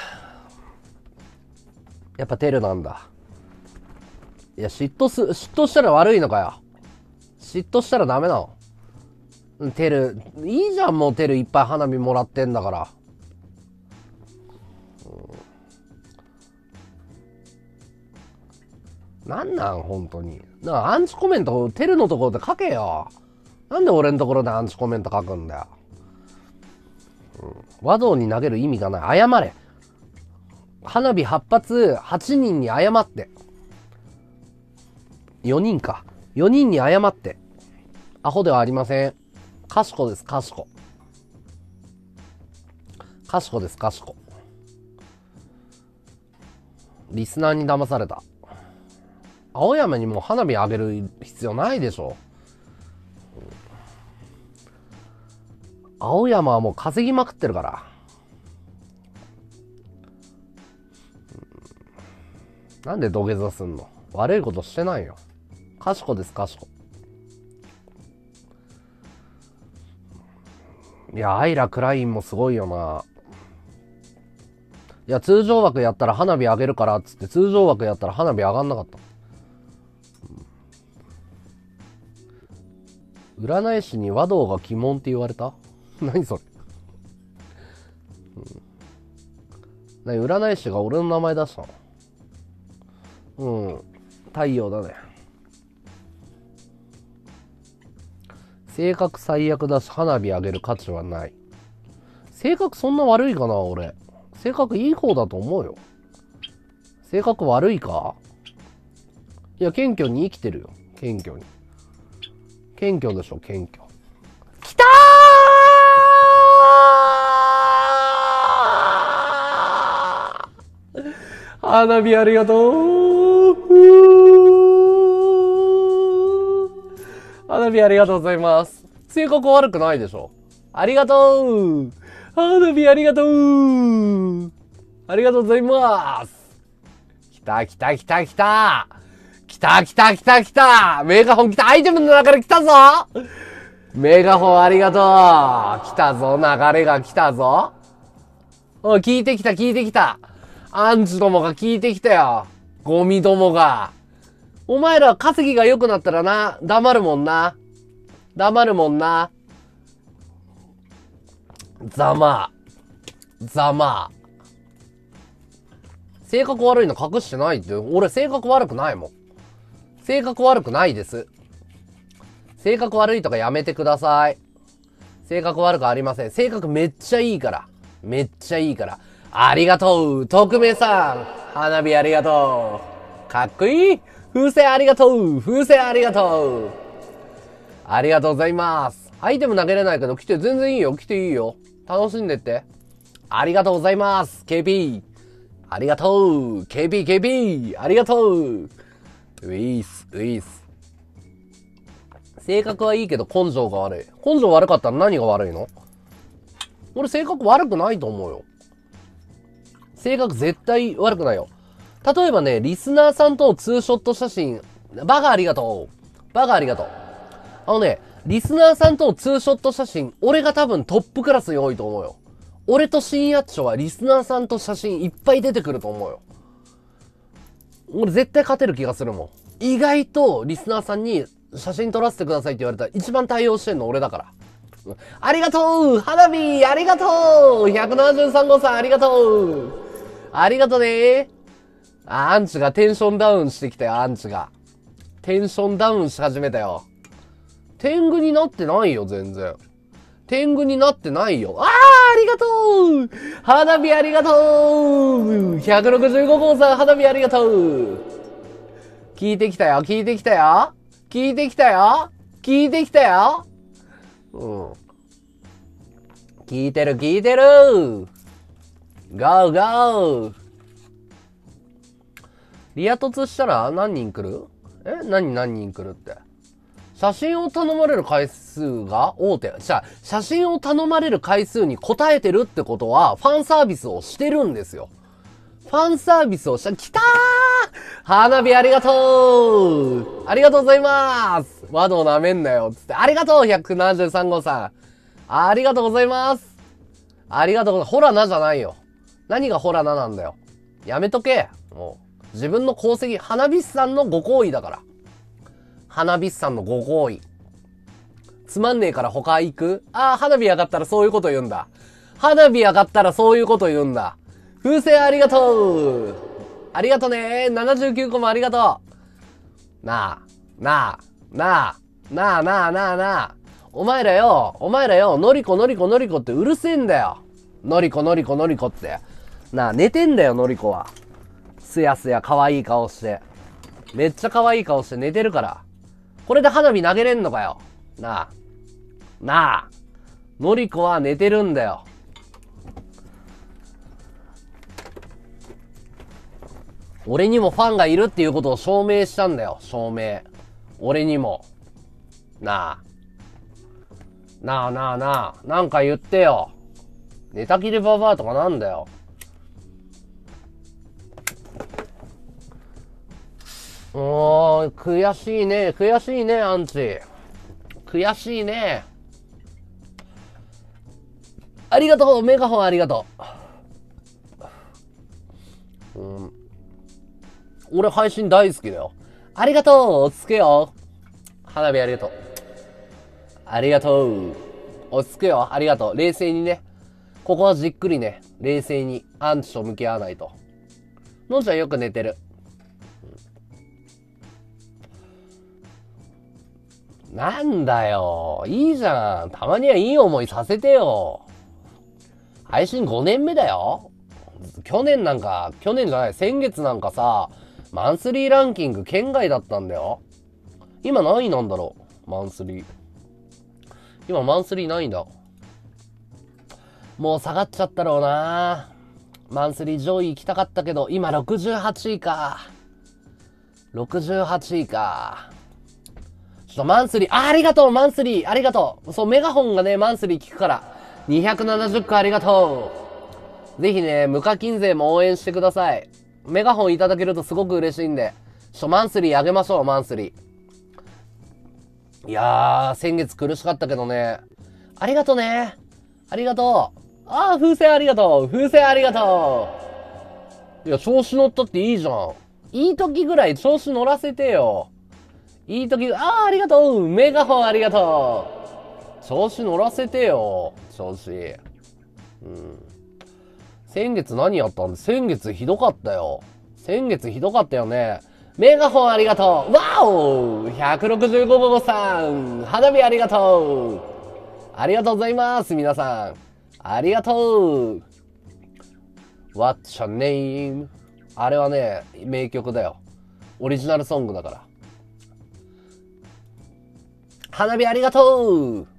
やっぱテルなんだ。いや、嫉妬す、嫉妬したら悪いのかよ。嫉妬したらダメなの？テル、いいじゃん、もうテルいっぱい花火もらってんだから。うん、なんなん本当に。なんかアンチコメント、テルのところで書けよ。なんで俺のところでアンチコメント書くんだよ。うん、和道に投げる意味がない。謝れ。花火はっぱつはちにんに謝って。よにんか。よにんに謝って。アホではありません。賢です、賢。賢です、賢。 リスナーに騙された。青山にもう花火あげる必要ないでしょ。青山はもう稼ぎまくってるから。なんで土下座すんの？悪いことしてないよ。賢です、賢。いや、アイラ・クラインもすごいよな。いや、通常枠やったら花火あげるからっつって通常枠やったら花火上がんなかった。占い師に和道が鬼門って言われた？何それ、うん、何占い師が俺の名前出したの？うん、太陽だね。性格最悪だし花火あげる価値はない。性格そんな悪いかな？俺性格いい方だと思うよ。性格悪いか？いや、謙虚に生きてるよ。謙虚に。謙虚でしょ、謙虚。きたー！花火ありがとう。花火ありがとうございます。性格悪くないでしょ。ありがとう。花火ありがとう。ありがとうございます。きたきたきたきた。きたきたきたきた。メガホン来た。アイテムの流れ来たぞ。メガホンありがとう。来たぞ。流れが来たぞ。おい、聞いてきた聞いてきた。アンチどもが聞いてきたよ。ゴミどもが。お前ら稼ぎが良くなったらな、黙るもんな。黙るもんな。ざま。ざま。性格悪いの隠してないって。俺性格悪くないもん。性格悪くないです。性格悪いとかやめてください。性格悪くありません。性格めっちゃいいから。めっちゃいいから。ありがとう。匿名さん。花火ありがとう。かっこいい。風船ありがとう。風船ありがとう。ありがとうございます。アイテム投げれないけど来て全然いいよ。来ていいよ。楽しんでって。ありがとうございます。ケーピー。ありがとう。ケーピー、ケーピー。ありがとう。ウィース、ウィース。性格はいいけど根性が悪い。根性悪かったら何が悪いの？俺性格悪くないと思うよ。性格絶対悪くないよ。例えばね、リスナーさんとのツーショット写真、バカありがとう。バカありがとう。あのね、リスナーさんとのツーショット写真、俺が多分トップクラスに多いと思うよ。俺と新やっちょはリスナーさんと写真いっぱい出てくると思うよ。俺絶対勝てる気がするもん。意外とリスナーさんに写真撮らせてくださいって言われたら一番対応してんの俺だから。ありがとう花火ありがとう !ひゃくななじゅうさん 号さんありがとうありがとねあ、アンチがテンションダウンしてきたよ、アンチが。テンションダウンし始めたよ。天狗になってないよ、全然。天狗になってないよ。あーありがとう花火ありがとう !ひゃくろくじゅうご 号さん花火ありがとう聞いてきたよ、聞いてきたよ聞いてきたよ聞いてきたようん。聞いてる聞いてるゴーゴーリア凸したら何人来る？え何何人来るって。写真を頼まれる回数が大手。じゃあ、写真を頼まれる回数に応えてるってことは、ファンサービスをしてるんですよ。ファンサービスをした、来たー花火ありがとうありがとうございます。和道なめんなよ。つって、ありがとう !ひゃくななじゅうさん 号さん。ありがとうございます。ありがとうございます。ほらなじゃないよ。何がほらななんだよ。やめとけ。もう。自分の功績、花火師さんのご好意だから。花火師さんのご好意。つまんねえから他行く？ああ、花火上がったらそういうこと言うんだ。花火上がったらそういうこと言うんだ。風船ありがとうありがとねー !ななじゅうきゅう 個もありがとうなあ、なあ、なあ、なあなあなあなあ。お前らよ、お前らよ、のりこのりこのりこってうるせえんだよ。のりこのりこのりこって。なあ、寝てんだよ、のりこは。すやすや可愛い顔して。めっちゃ可愛い顔して寝てるから。これで花火投げれんのかよ。なあ。なあ。のりこは寝てるんだよ。 俺にもファンがいるっていうことを証明したんだよ、証明。俺にも。なあ。なあなあなあ。なんか言ってよ。ネタ切れババアとかなんだよ。おー、悔しいね。悔しいね、アンチ。悔しいね。ありがとう、メガホンありがとう。うん。俺配信大好きだよ。ありがとう、おつけよ。花火ありがとう。ありがとう。落ち着くよ。ありがとう。冷静にね。ここはじっくりね。冷静にアンチと向き合わないと。のんちゃんよく寝てる。なんだよ。いいじゃん。たまにはいい思いさせてよ。配信ごねんめだよ。去年なんか、去年じゃない、先月なんかさ、マンスリーランキング圏外だったんだよ。今何位なんだろう、マンスリー。今マンスリーないんだ。もう下がっちゃったろうな。マンスリー上位行きたかったけど、今ろくじゅうはちいか。ろくじゅうはちいか。ちょっとマンスリー、あ、ありがとう、マンスリー、ありがとう。そう、メガホンがね、マンスリー聞くから。にひゃくななじゅっこありがとう。ぜひね、無課金税も応援してください。メガホンいただけるとすごく嬉しいんで。ちょっとマンスリーあげましょう、マンスリー。いやー、先月苦しかったけどね。ありがとね。ありがとう。あー、風船ありがとう。風船ありがとう。いや、調子乗ったっていいじゃん。いい時ぐらい調子乗らせてよ。いい時、あー、ありがとう。メガホンありがとう。調子乗らせてよ。調子。うん。先月何やったんで先月ひどかったよ。先月ひどかったよね。メガホンありがとう。わお !ひゃくろくじゅうご 号さん。花火ありがとう。ありがとうございます。皆さん。ありがとう。What's your name? あれはね、名曲だよ。オリジナルソングだから。花火ありがとう、うん、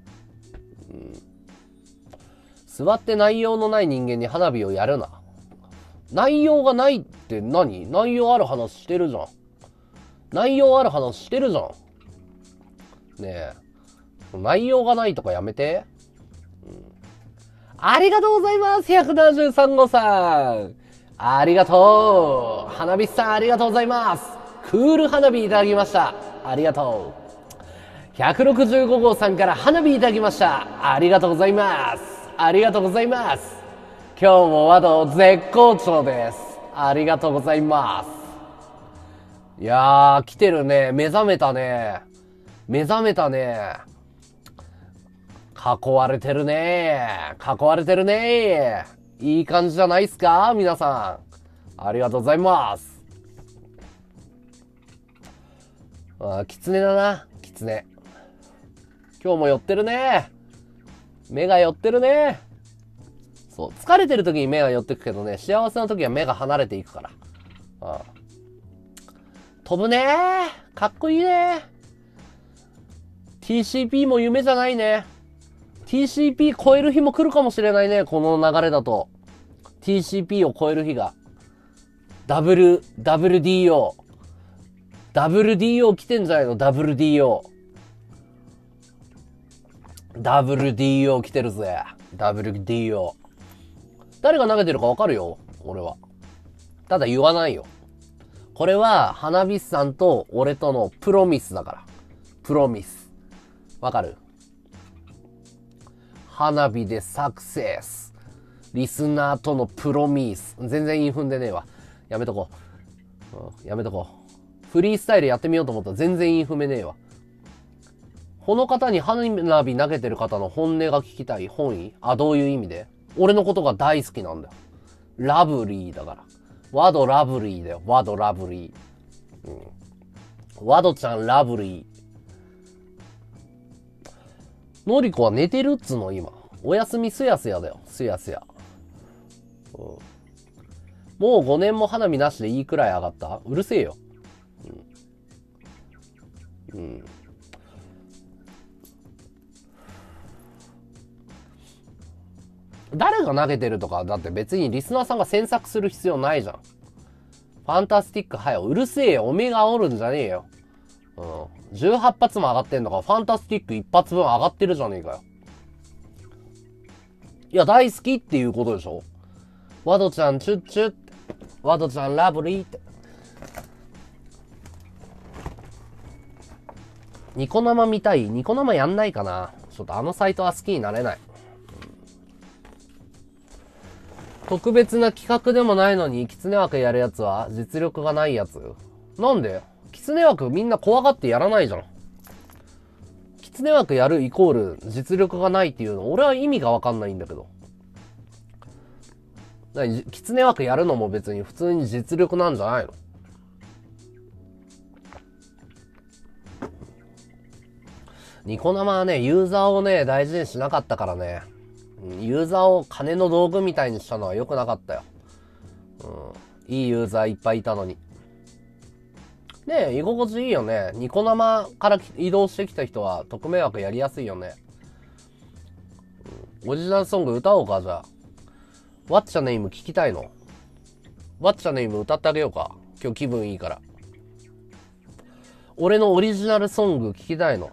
座って内容のない人間に花火をやるな。内容がないって何？内容ある話してるじゃん。内容ある話してるじゃん。ねえ。内容がないとかやめて。うん、ありがとうございます。ひゃくななじゅうさん号さん。ありがとう。花火さんありがとうございます。クール花火いただきました。ありがとう。ひゃくろくじゅうご号さんから花火いただきました。ありがとうございます。ありがとうございます。今日も和道絶好調です。ありがとうございます。いやー、来てるね。目覚めたね。目覚めたね。囲われてるね。囲われてるね。いい感じじゃないっすか皆さん。ありがとうございます。あー、キツネだな。キツネ。今日も寄ってるね。目が寄ってるね。そう。疲れてる時に目が寄ってくけどね、幸せな時は目が離れていくから。ああ、飛ぶねー。かっこいいねー。ティーシーピー も夢じゃないね。ティーシーピー 超える日も来るかもしれないね。この流れだと。ティーシーピー を超える日が。ダブル、ダブル ディーオー。ダブル ディーオー 来てんじゃないの？ダブル ディーオー。ダブル ディーオー 来てるぜ。ダブル ディーオー。誰が投げてるかわかるよ。俺は。ただ言わないよ。これは、花火師さんと俺とのプロミスだから。プロミス。わかる？花火でサクセス。リスナーとのプロミス。全然韻踏んでねえわ。やめとこう。うん、やめとこう。フリースタイルやってみようと思ったら全然韻踏めねえわ。この方に花火投げてる方の本音が聞きたい。本意？あ、どういう意味で？俺のことが大好きなんだよ。ラブリーだから。ワドラブリーだよ。ワドラブリー。うん。ワドちゃんラブリー。のりこは寝てるっつの今。おやすみすやすやだよ。すやすや。うん。もうごねんも花火なしでいいくらい上がった？うるせえよ。うん。うん。誰が投げてるとか、だって別にリスナーさんが詮索する必要ないじゃん。 ファンタスティックはよ。うるせえよ。おめえが煽るんじゃねえよ。うん。じゅうはっぱつも上がってんのか。ファンタスティックいっぱつぶん上がってるじゃねえかよ。いや、大好きっていうことでしょ。ワドちゃんチュッチュッって。ワドちゃんラブリーって。ニコ生見たい？ニコ生やんないかな。ちょっとあのサイトは好きになれない。特別な企画でもないのに、キツネ枠やるやつは実力がないやつ。なんで？キツネ枠みんな怖がってやらないじゃん。キツネ枠やるイコール実力がないっていうの、俺は意味がわかんないんだけど。キツネ枠やるのも別に普通に実力なんじゃないの？ニコ生はね、ユーザーをね、大事にしなかったからね。ユーザーを金の道具みたいにしたのは良くなかったよ。うん、いいユーザーいっぱいいたのに。ねえ、居心地いいよね。ニコ生から移動してきた人は匿名枠やりやすいよね。うん、オリジナルソング歌おうか、じゃあ。What's your name 聞きたいの？ What's your name 歌ってあげようか。今日気分いいから。俺のオリジナルソング聞きたいの。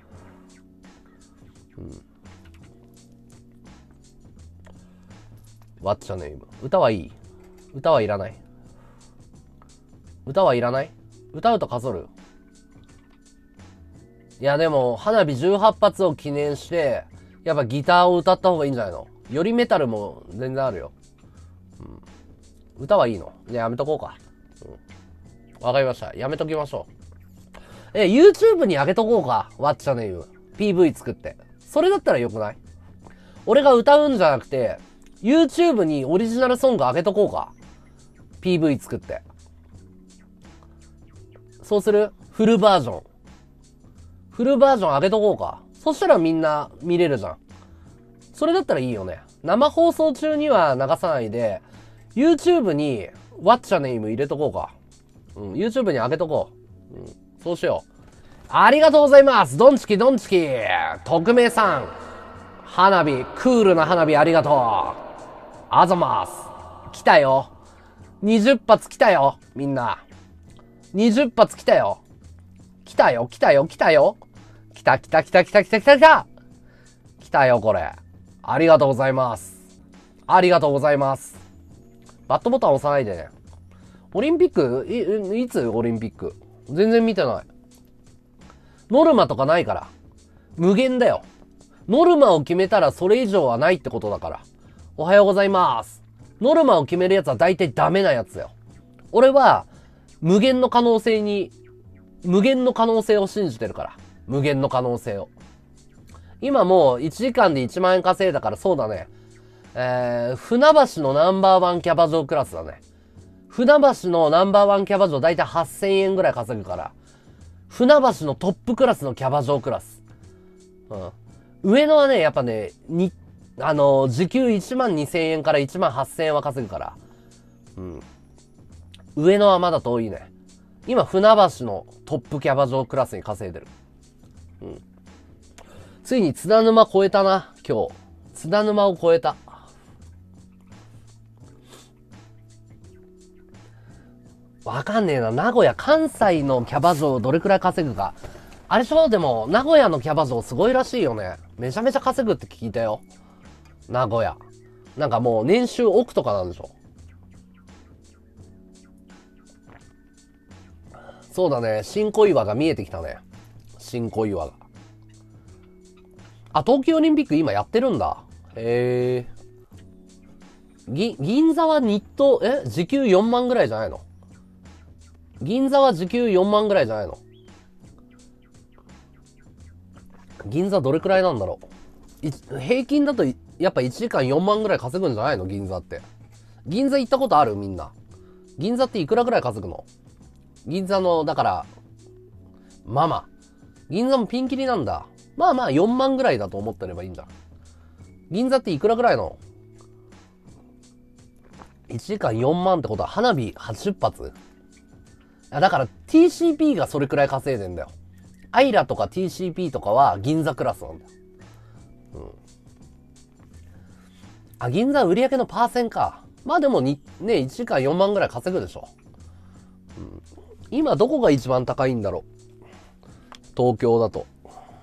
うん。What's your name 歌はいい？歌はいらない？歌はいらない？歌うとかそる？いやでも、花火じゅうはっぱつを記念して、やっぱギターを歌った方がいいんじゃないの？よりメタルも全然あるよ。うん、歌はいいの？じゃあやめとこうか。うん、わかりました。やめときましょう。え、YouTube に上げとこうか。What's your name？ ピーブイ 作って。それだったらよくない？俺が歌うんじゃなくて、YouTube にオリジナルソング上げとこうか。ピーブイ 作って。そうする？フルバージョン。フルバージョン上げとこうか。そしたらみんな見れるじゃん。それだったらいいよね。生放送中には流さないで、YouTube に What's your name 入れとこうか。うん、YouTube に上げとこう。うん、そうしよう。ありがとうございます。ドンチキドンチキ。匿名さん。花火、クールな花火ありがとう。あざます。来たよ。にじゅっぱつ来たよ。みんな。にじゅっぱつ来たよ。来たよ、来たよ、来たよ。来た来た来た来た来た来た来た。来たよ、これ。ありがとうございます。ありがとうございます。バットボタン押さないでね。オリンピックい、いつオリンピック全然見てない。ノルマとかないから。無限だよ。ノルマを決めたらそれ以上はないってことだから。おはようございます。ノルマを決めるやつは大体ダメなやつだよ。俺は無限の可能性に、無限の可能性を信じてるから。無限の可能性を。今もういちじかんでいちまんえん稼いだからそうだね。えー、船橋のナンバーワンキャバ嬢クラスだね。船橋のナンバーワンキャバ嬢だいたいはっせんえんぐらい稼ぐから。船橋のトップクラスのキャバ嬢クラス。うん。上野はね、やっぱね、に、あのー、時給いちまんにせんえんからいちまんはっせんえんは稼ぐから。うん。上野はまだ遠いね。今、船橋のトップキャバ嬢クラスに稼いでる。うん。ついに津田沼超えたな、今日。津田沼を超えた。わかんねえな。名古屋、関西のキャバ嬢どれくらい稼ぐか。あれでしょ？でも、名古屋のキャバ嬢すごいらしいよね。めちゃめちゃ稼ぐって聞いたよ。名古屋。なんかもう年収億とかなんでしょ？そうだね。新小岩が見えてきたね。新小岩が。あ、東京オリンピック今やってるんだ。へえ。ぎ、銀座は日当、え時給よんまんぐらいじゃないの？銀座は時給よんまんぐらいじゃないの？銀座どれくらいなんだろう？平均だとやっぱいちじかんよんまんぐらい稼ぐんじゃないの？銀座って。銀座行ったことある？みんな。銀座っていくらぐらい稼ぐの？銀座の、だから、まあまあ。銀座もピンキリなんだ。まあまあよんまんぐらいだと思ってればいいんだ。銀座っていくらぐらいの？ いち 時間よんまんってことは花火はちじゅっぱつ？だから ティーシーピー がそれくらい稼いでんだよ。アイラとか ティーシーピー とかは銀座クラスなんだよ。うん。あ、銀座売上のパーセンか。まあでもに、ね、いちじかんよんまんぐらい稼ぐでしょ。 今どこが一番高いんだろう。東京だと。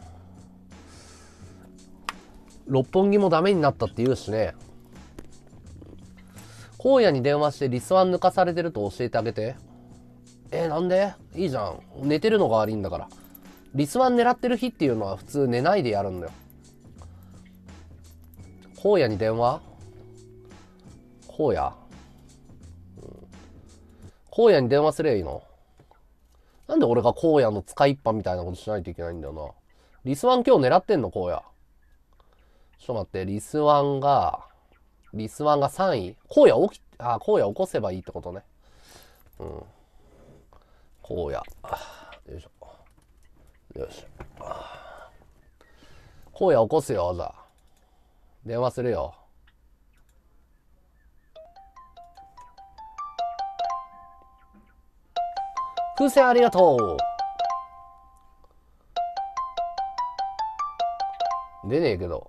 六本木もダメになったって言うしね。荒野に電話してリスワン抜かされてると教えてあげて。えー、なんで？いいじゃん。寝てるのが悪いんだから。リスワン狙ってる日っていうのは普通寝ないでやるんだよ。荒野に電話？荒野？荒野に電話すればいいの？なんで俺が荒野の使いっぱみたいなことしないといけないんだよな。リスワン今日狙ってんの荒野。ちょっと待って、リスワンが、リスワンがさんい。荒野起き、あ、荒野起こせばいいってことね。うん。荒野。よいしょ。よいしょ。荒野起こすよ、じゃあ。電話するよ。風船ありがとう。出ねえけど。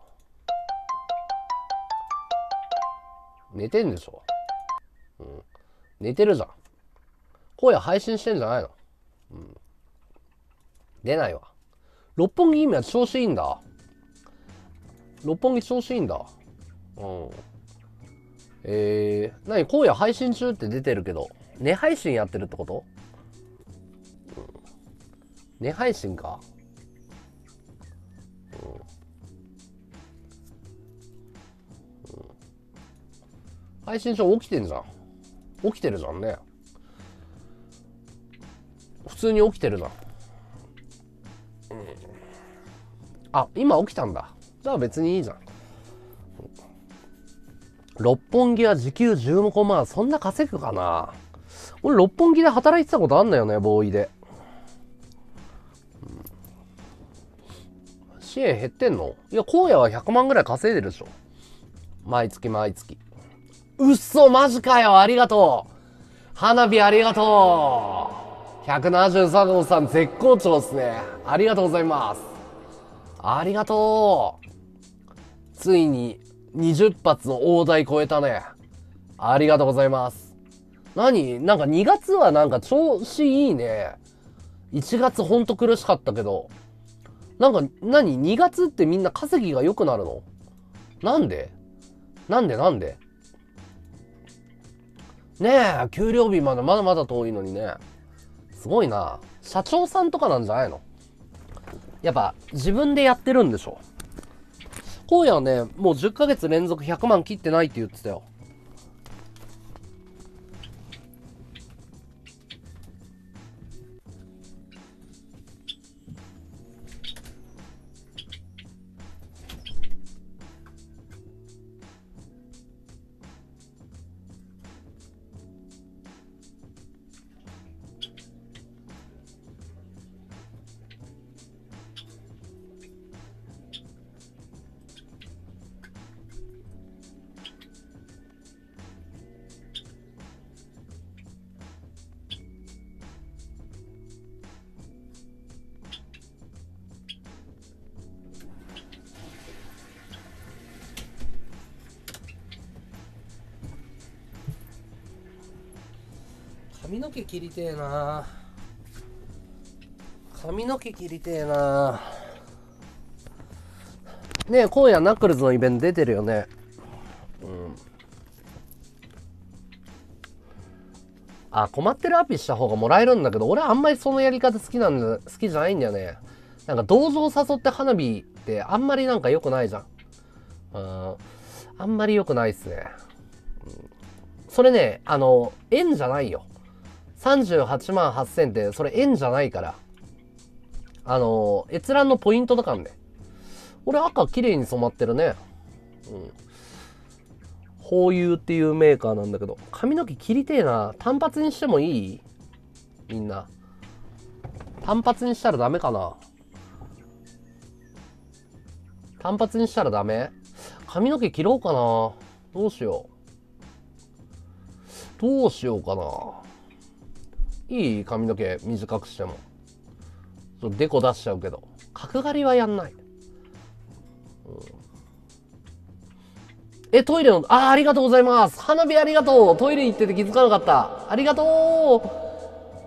寝てんでしょ。うん。寝てるじゃん。荒野配信してんじゃないの？うん。出ないわ。六本木今調子いいんだ。六本木調子いいんだ。うん。えー、何荒野配信中って出てるけど、寝配信やってるってこと？うん、寝配信か。うん。うん、配信中起きてんじゃん。起きてるじゃんね。普通に起きてるじゃん。うん、あ、今起きたんだ。じゃあ別にいいじゃん。六本木は時給じゅうごまん、そんな稼ぐかな。俺六本木で働いてたことあんだよね、ボーイで。うん、支援減ってんの？いや、荒野はひゃくまんぐらい稼いでるでしょ。毎月毎月。うっそ、マジかよ、ありがとう。花火ありがとう。ひゃくななじゅうさん号さん絶好調っすね。ありがとうございます。ありがとう。ついににじゅっぱつの大台超えたね。ありがとうございます。何？なんかにがつはなんか調子いいね。いちがつほんと苦しかったけど。なんか何？ に 月ってみんな稼ぎが良くなるの？なんで？なんでなんで？ねえ、給料日までまだまだ遠いのにね。すごいな。社長さんとかなんじゃないの？やっぱ自分でやってるんでしょ。荒野はね、もうじゅっかげつ連続ひゃくまん切ってないって言ってたよ。髪の毛切りてえな。髪の毛切りてえな。ねえ、今夜ナックルズのイベント出てるよね。うん。あ、困ってるアピした方がもらえるんだけど、俺あんまりそのやり方好きなんだ、好きじゃないんだよね。なんか同情誘って花火ってあんまりなんか良くないじゃん。うん。あんまり良くないっすね。うん、それね、あの、円じゃないよ。さんじゅうはちまんはっせんって、それ円じゃないから。あの、閲覧のポイントだからね。俺赤綺麗に染まってるね。うん。ホーユーっていうメーカーなんだけど、髪の毛切りてえな。単発にしてもいい？みんな。単発にしたらダメかな？単発にしたらダメ？髪の毛切ろうかな。どうしよう。どうしようかな。いい？髪の毛短くしても。ちょっとデコ出しちゃうけど。角刈りはやんない。うん、え、トイレの、あ、ありがとうございます。花火ありがとう。トイレ行ってて気づかなかった。ありがとう。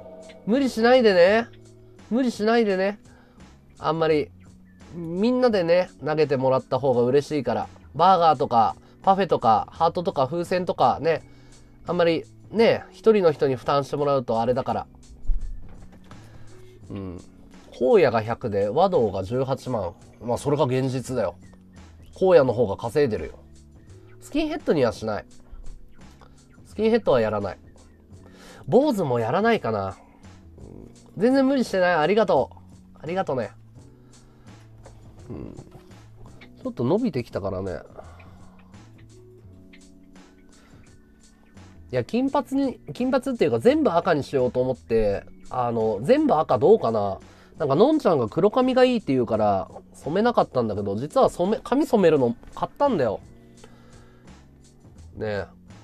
無理しないでね。無理しないでね。あんまり、みんなでね、投げてもらった方が嬉しいから。バーガーとか、パフェとか、ハートとか、風船とかね、あんまりね、一人の人に負担してもらうとあれだから。うん。荒野がひゃくで、和道がじゅうはちまん。まあ、それが現実だよ。荒野の方が稼いでるよ。スキンヘッドにはしない。スキンヘッドはやらない。坊主もやらないかな。全然無理してない。ありがとう。ありがとうね。うん。ちょっと伸びてきたからね。いや、金髪に、金髪っていうか全部赤にしようと思って、あの、全部赤どうかな。なんか、のんちゃんが黒髪がいいって言うから、染めなかったんだけど、実は染め、髪染めるの買ったんだよ。ねえ。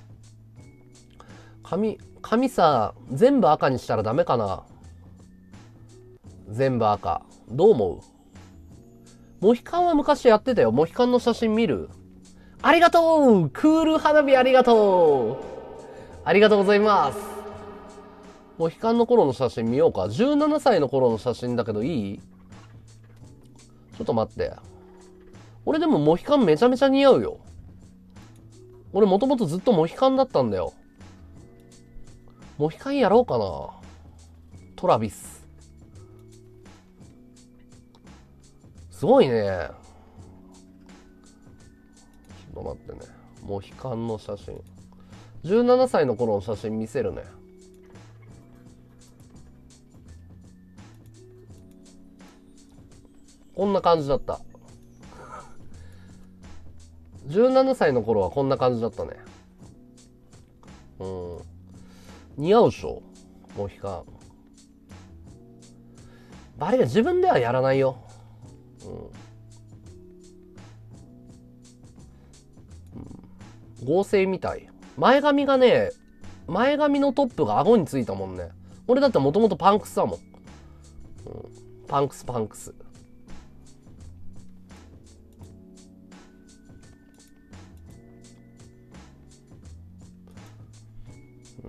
髪、髪さ、全部赤にしたらダメかな。全部赤。どう思う？モヒカンは昔やってたよ。モヒカンの写真見る？ありがとう！クール花火ありがとう！ありがとうございます。モヒカンの頃の写真見ようか。じゅうななさいの頃の写真だけどいい？ちょっと待って。俺でもモヒカンめちゃめちゃ似合うよ。俺もともとずっとモヒカンだったんだよ。モヒカンやろうかな。トラビス。すごいね。ちょっと待ってね。モヒカンの写真。じゅうななさいの頃の写真見せるね。こんな感じだった。じゅうななさいの頃はこんな感じだったね。うん。似合うでしょモヒカン。バリが自分ではやらないよ。うん。合成みたい。前髪がね、前髪のトップが顎についたもんね。俺だってもともとパンクスだもん。うん、パンクスパンクス。うん、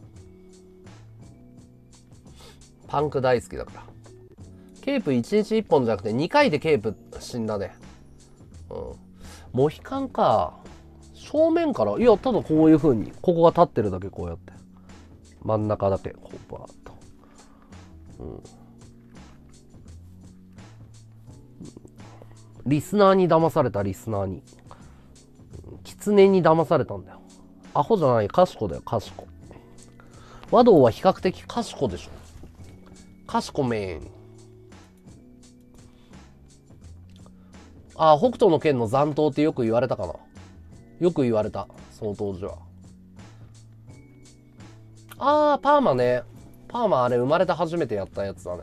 パンク大好きだから。ケープいちにちいっぽんじゃなくてにかいでケープ死んだね。うん。モヒカンか。正面から、いや、ただこういう風に、ここが立ってるだけこうやって。真ん中だけ、こうバーッと。うん。リスナーに騙されたリスナーに。キツネに騙されたんだよ。アホじゃない、賢だよ、賢。和道は比較的賢でしょ。賢めん。ああ、北斗の拳の残党ってよく言われたかな。よく言われた、その当時は。ああ、パーマね。パーマあれ生まれて初めてやったやつだね。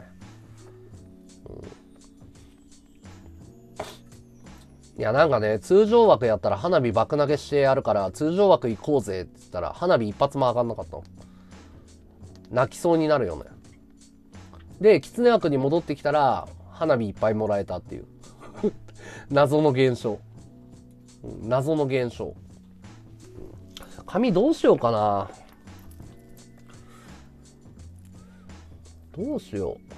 うん、いやなんかね、通常枠やったら花火爆投げしてやるから通常枠行こうぜって言ったら花火一発も上がんなかったの。泣きそうになるよね。で、狐枠に戻ってきたら花火いっぱいもらえたっていう謎の現象。謎の現象。髪どうしようかな。どうしよ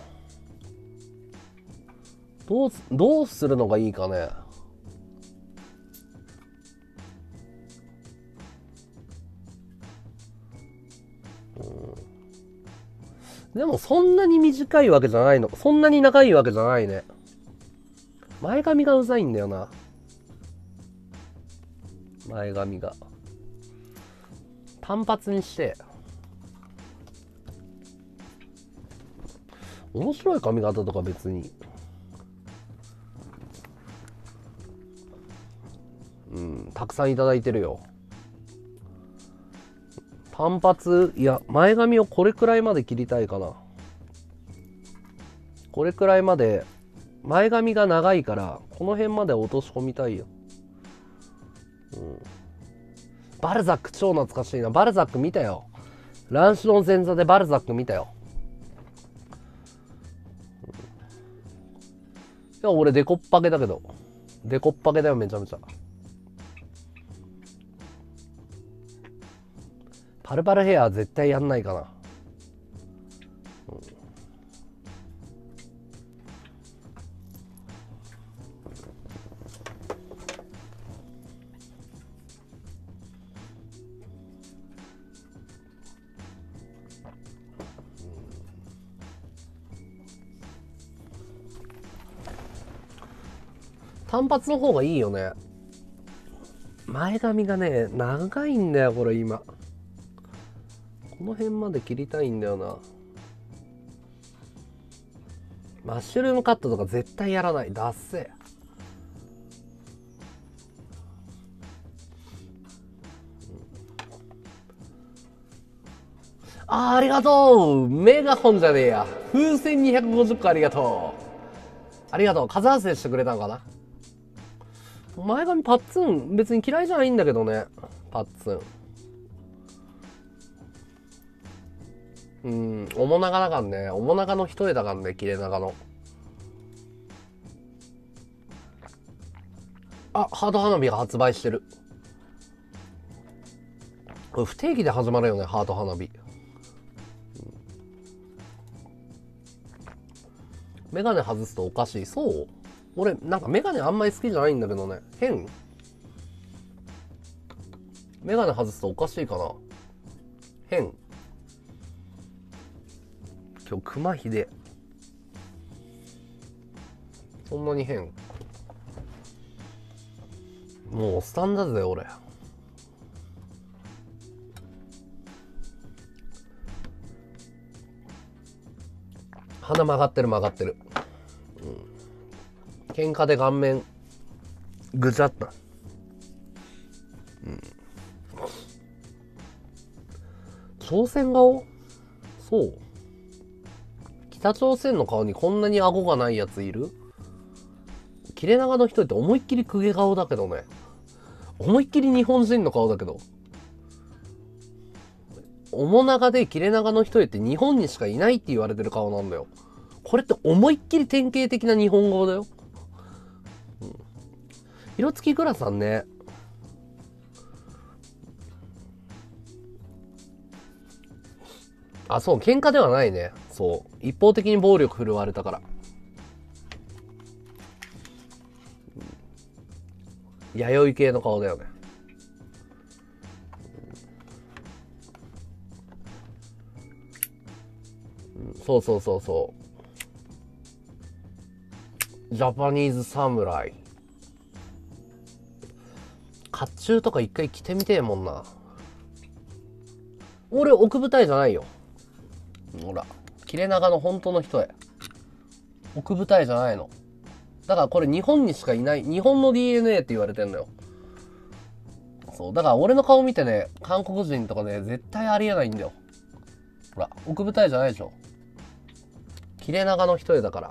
う。どう、どうするのがいいかね。うん、でもそんなに短いわけじゃないの。そんなに長いわけじゃないね。前髪がうざいんだよな。前髪が。単発にして。面白い髪型とか別に。うん、たくさんいただいてるよ。単発、いや、前髪をこれくらいまで切りたいかな。これくらいまで、前髪が長いから、この辺まで落とし込みたいよ。うん。バルザック超懐かしいな。バルザック見たよ。乱視の前座でバルザック見たよ。いや、俺デコッパゲだけど。デコッパゲだよ、めちゃめちゃ。パルパルヘア絶対やんないかな。 単発の方がいいよね。前髪がね長いんだよこれ今。この辺まで切りたいんだよな。マッシュルームカットとか絶対やらない。ダッセー。あー、ありがとう。メガホンじゃねえや。風船にひゃくごじゅっこありがとう。ありがとう。数合わせしてくれたのかな。前髪パッツン別に嫌いじゃないんだけどね。パッツン。うん、おも長だからね。おも長の一重だからね、切れ長の。あ、ハート花火が発売してる。これ不定期で始まるよね、ハート花火。メガネ外すとおかしい。そう？俺、なんかメガネあんまり好きじゃないんだけどね。変？メガネ外すとおかしいかな。変？今日熊ひで。そんなに変？もうおっさんだぜ俺。鼻曲がってる曲がってる、うん、喧嘩で顔面ぐちゃった、うん、朝鮮顔？そう。北朝鮮の顔にこんなに顎がないやついる？切れ長の人って思いっきり公家顔だけどね。思いっきり日本人の顔だけど。面長で切れ長の人って日本にしかいないって言われてる顔なんだよ。これって思いっきり典型的な日本語だよ。うん、色付きグラさんね。あ、そう、喧嘩ではないね。そう。一方的に暴力振るわれたから。弥生系の顔だよね。うん、そうそうそうそう。ジャパニーズサムライ。甲冑とか一回着てみてえもんな。俺奥舞台じゃないよ。ほら、切れ長の本当の人へ。奥舞台じゃないの。だからこれ日本にしかいない、日本の ディーエヌエー って言われてんのよ。そう、だから俺の顔見てね、韓国人とかね、絶対ありえないんだよ。ほら、奥舞台じゃないでしょ。切れ長の人へだから。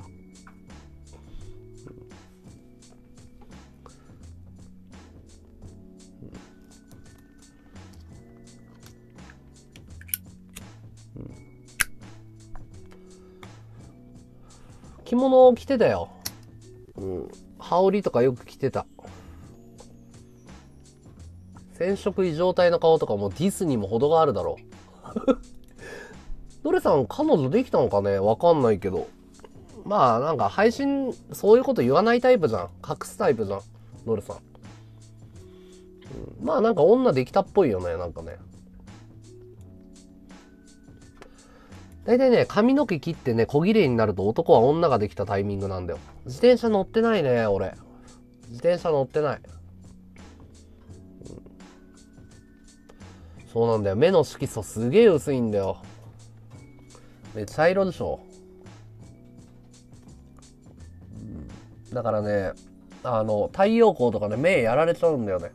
着物を着てたよ。うん。羽織とかよく着てた。染色異常体の顔とかもディスにも程があるだろう。ドレさん彼女できたのかね、わかんないけど。まあなんか配信そういうこと言わないタイプじゃん。隠すタイプじゃん。ドレさん。うん、まあなんか女できたっぽいよね、なんかね。大体ね、髪の毛切ってね、小綺麗になると男は女ができたタイミングなんだよ。自転車乗ってないね、俺。自転車乗ってない。うん、そうなんだよ。目の色素すげえ薄いんだよ。めっちゃ茶色でしょ。うん、だからね、あの、太陽光とかね、目やられちゃうんだよね。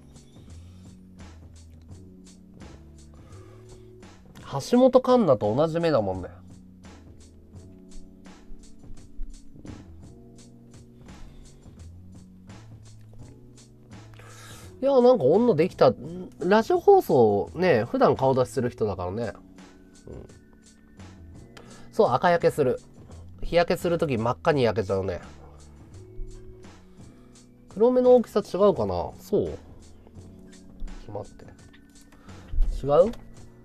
橋本環奈と同じ目だもんね。いや、なんか女できた。ラジオ放送ね、普段顔出しする人だからね。うん、そう、赤焼けする。日焼けするとき真っ赤に焼けちゃうね。黒目の大きさ違うかな？そう？ちょっと待って。違う？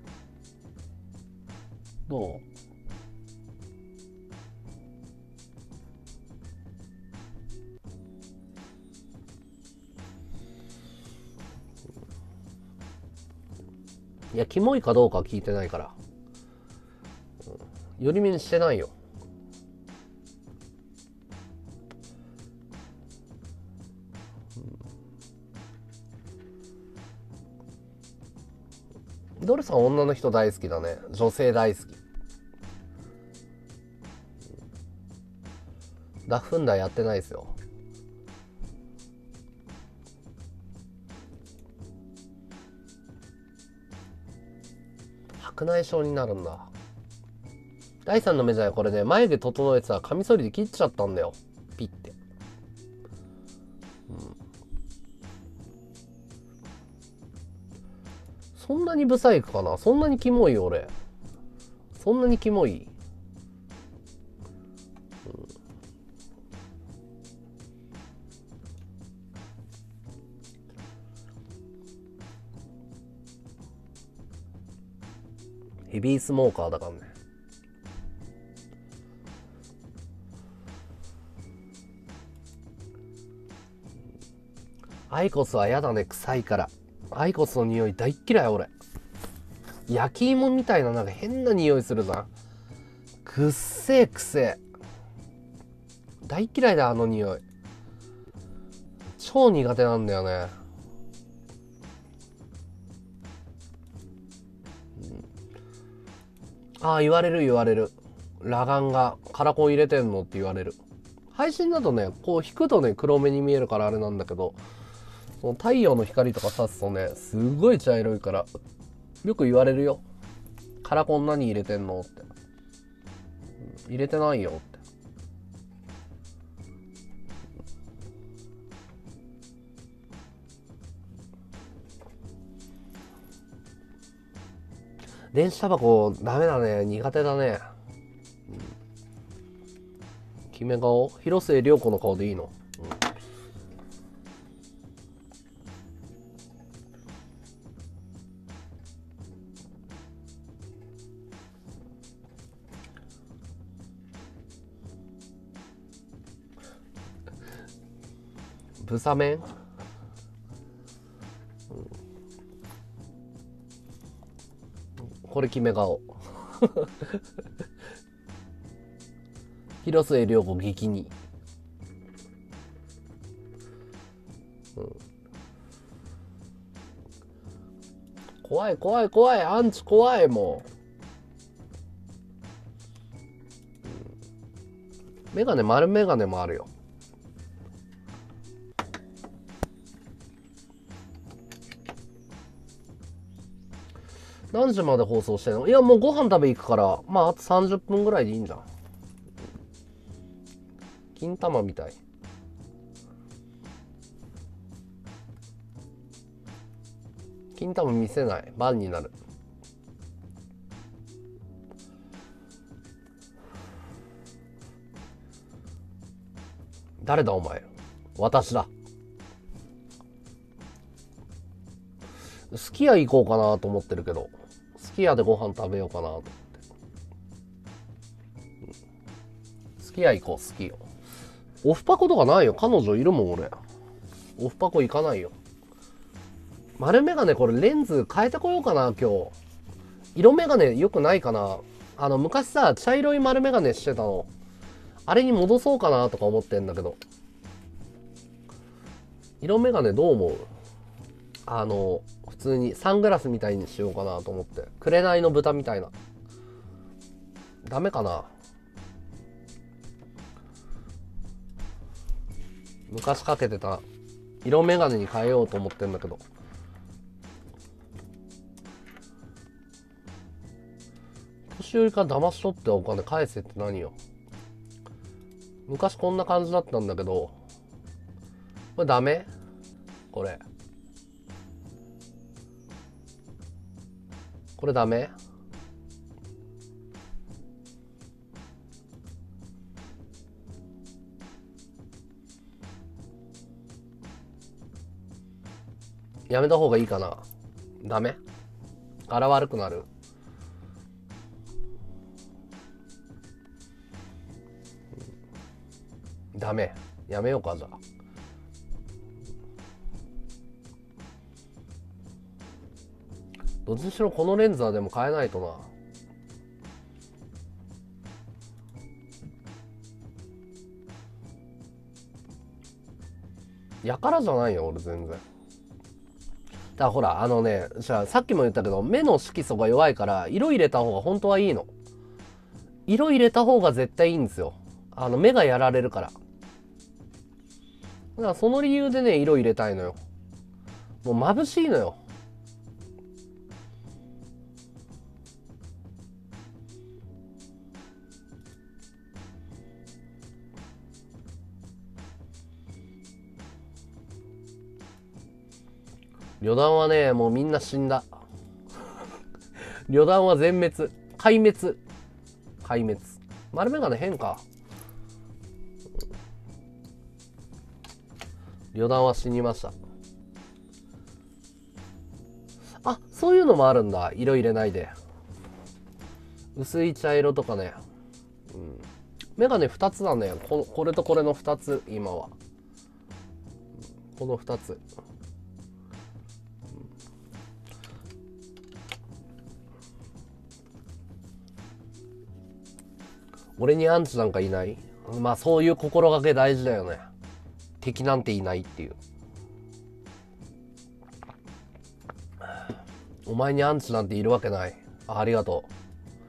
どう？いや、キモいかどうかは聞いてないから。うん、寄り目にしてないよ。 ドルさん女の人大好きだね。女性大好き。ダフンダやってないですよ。白内障になるんだ。だいさんのメジャーはこれね、眉毛整えてさ、カミソリで切っちゃったんだよ。ピッて。うん、そんなにブサイクかな。そんなにキモいよ俺。そんなにキモい、うん、ヘビースモーカーだからね。アイコスはやだね、臭いから。アイコスの匂い大っ嫌い俺。焼き芋みたいななんか変な匂いするじゃん。くっせえくせえ。大嫌いだあの匂い。超苦手なんだよね。うん、ああ言われる言われる。裸眼がカラコン入れてんのって言われる。配信だとね、こう引くとね黒目に見えるからあれなんだけど、その太陽の光とか差すとねすごい茶色いからよく言われるよ。カラコン何入れてんのって、うん、入れてないよって。電子タバコダメだね、苦手だね。うん、決め顔広末涼子の顔でいいの、うん、ブサメン、うん、これ決め顔広末涼子激に、うん、怖い怖い怖い、アンチ怖いもう、うん、メガネ丸メガネもあるよ。何時まで放送してんの？いやもうご飯食べ行くから、まああとさんじゅっぷんぐらいでいいんじゃん。金玉みたい。金玉見せない、バンになる。誰だお前？私だ。すき家行こうかなと思ってるけど、すき家でご飯食べようかなと思って。すき家行こう、すき家。オフパコとかないよ。彼女いるもん俺。オフパコ行かないよ。丸メガネこれレンズ変えてこようかな今日。色メガネ良くないかな。あの昔さ茶色い丸メガネしてたの、あれに戻そうかなとか思ってんだけど。色メガネどう思う？あの普通にサングラスみたいにしようかなと思って。紅の豚みたいな。ダメかな。昔かけてた色メガネに変えようと思ってんだけど。年寄りから騙し取ってお金返せって何よ。昔こんな感じだったんだけど、これダメ？これこれダメ？やめた方がいいかな。ダメ？柄悪くなる？ダメ？やめようかじゃあ。どっちにしろこのレンズはでも変えないとな。やからじゃないよ俺全然。 らほら、あのね、じゃあさっきも言ったけど、目の色素が弱いから、色入れた方が本当はいいの。色入れた方が絶対いいんですよ。あの、目がやられるから。だからその理由でね、色入れたいのよ。もう眩しいのよ。旅団はね、もうみんな死んだ。旅団は全滅。壊滅。壊滅。丸眼鏡変か。旅団は死にました。あ、そういうのもあるんだ。色入れないで。薄い茶色とかね。うん。眼鏡ふたつなんだよ。こ、これとこれのふたつ、今は。このふたつ。俺にアンチなんかいない？まあそういう心がけ大事だよね。敵なんていないっていう。お前にアンチなんているわけない。あ、ありがとう。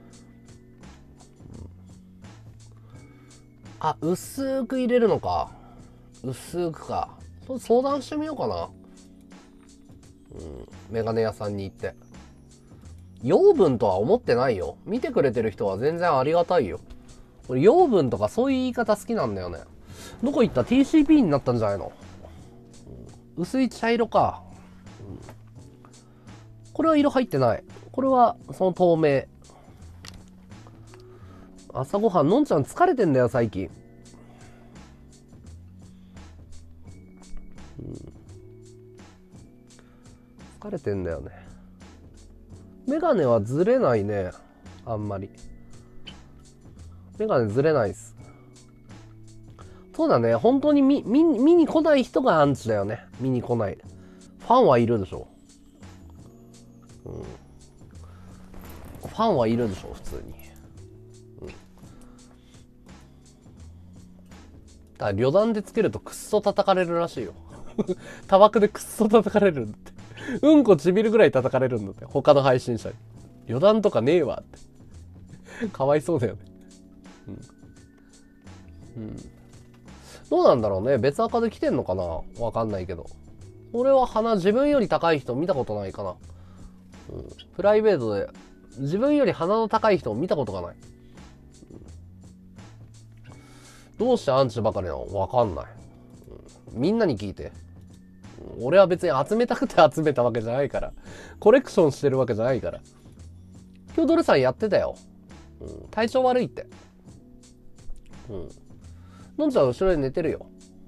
あ、薄く入れるのか。薄くか。相談してみようかな。うん、メガネ屋さんに行って。養分とは思ってないよ。見てくれてる人は全然ありがたいよ。俺養分とかそういう言い方好きなんだよね。どこ行った？ ティーシーピー になったんじゃないの？薄い茶色か。うん、これは色入ってない。これはその透明。朝ごはん、のんちゃん疲れてんだよ最近。うん、疲れてんだよね。メガネはずれないね。あんまり。メガネずれないっす。そうだね。本当に見、見、見に来ない人がアンチだよね。見に来ない。ファンはいるでしょ。うん。ファンはいるでしょ、普通に。うん。だから旅団でつけるとくっそ叩かれるらしいよ。タバコでくっそ叩かれるんだって。うんこちびるぐらい叩かれるんだって。他の配信者に。旅団とかねえわって。かわいそうだよね。うん。うん。どうなんだろうね。別赤で来てんのかな？わかんないけど。俺は鼻自分より高い人見たことないかな。うん、プライベートで自分より鼻の高い人を見たことがない。うん、どうしてアンチばかりなの？わかんない、うん。みんなに聞いて。うん、俺は別に集めたくて集めたわけじゃないから。コレクションしてるわけじゃないから。今日ドルさんやってたよ。うん、体調悪いって。うん。のんちゃん後ろで寝てるよ。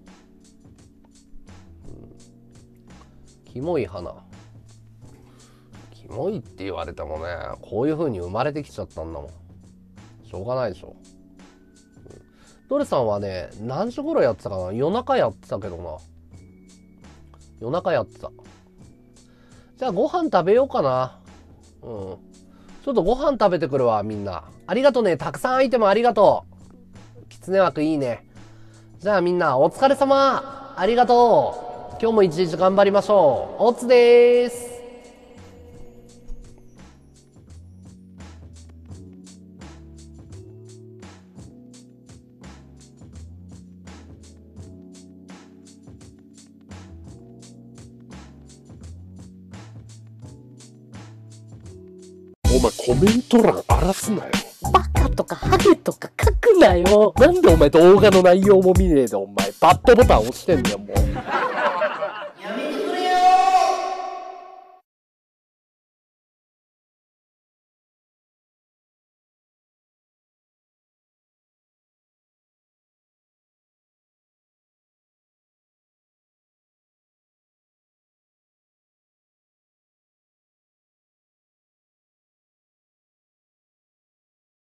うん、キモい花。キモいって言われてもね、こういう風に生まれてきちゃったんだもん。しょうがないでしょ。うん、ドルさんはね、何時頃やってたかな？夜中やってたけどな。夜中やってた。じゃあご飯食べようかな。うん。ちょっとご飯食べてくるわ、みんな。ありがとね。たくさんアイテムありがとう。キツネ枠いいね。じゃあみんなお疲れ様。ありがとう。今日も一日頑張りましょう。おつでーす。お前コメント欄荒らすなよ。 バカとかハゲとか書くなよ。 なんでお前動画の内容も見ねえでお前バッドボタン押してんだよもう。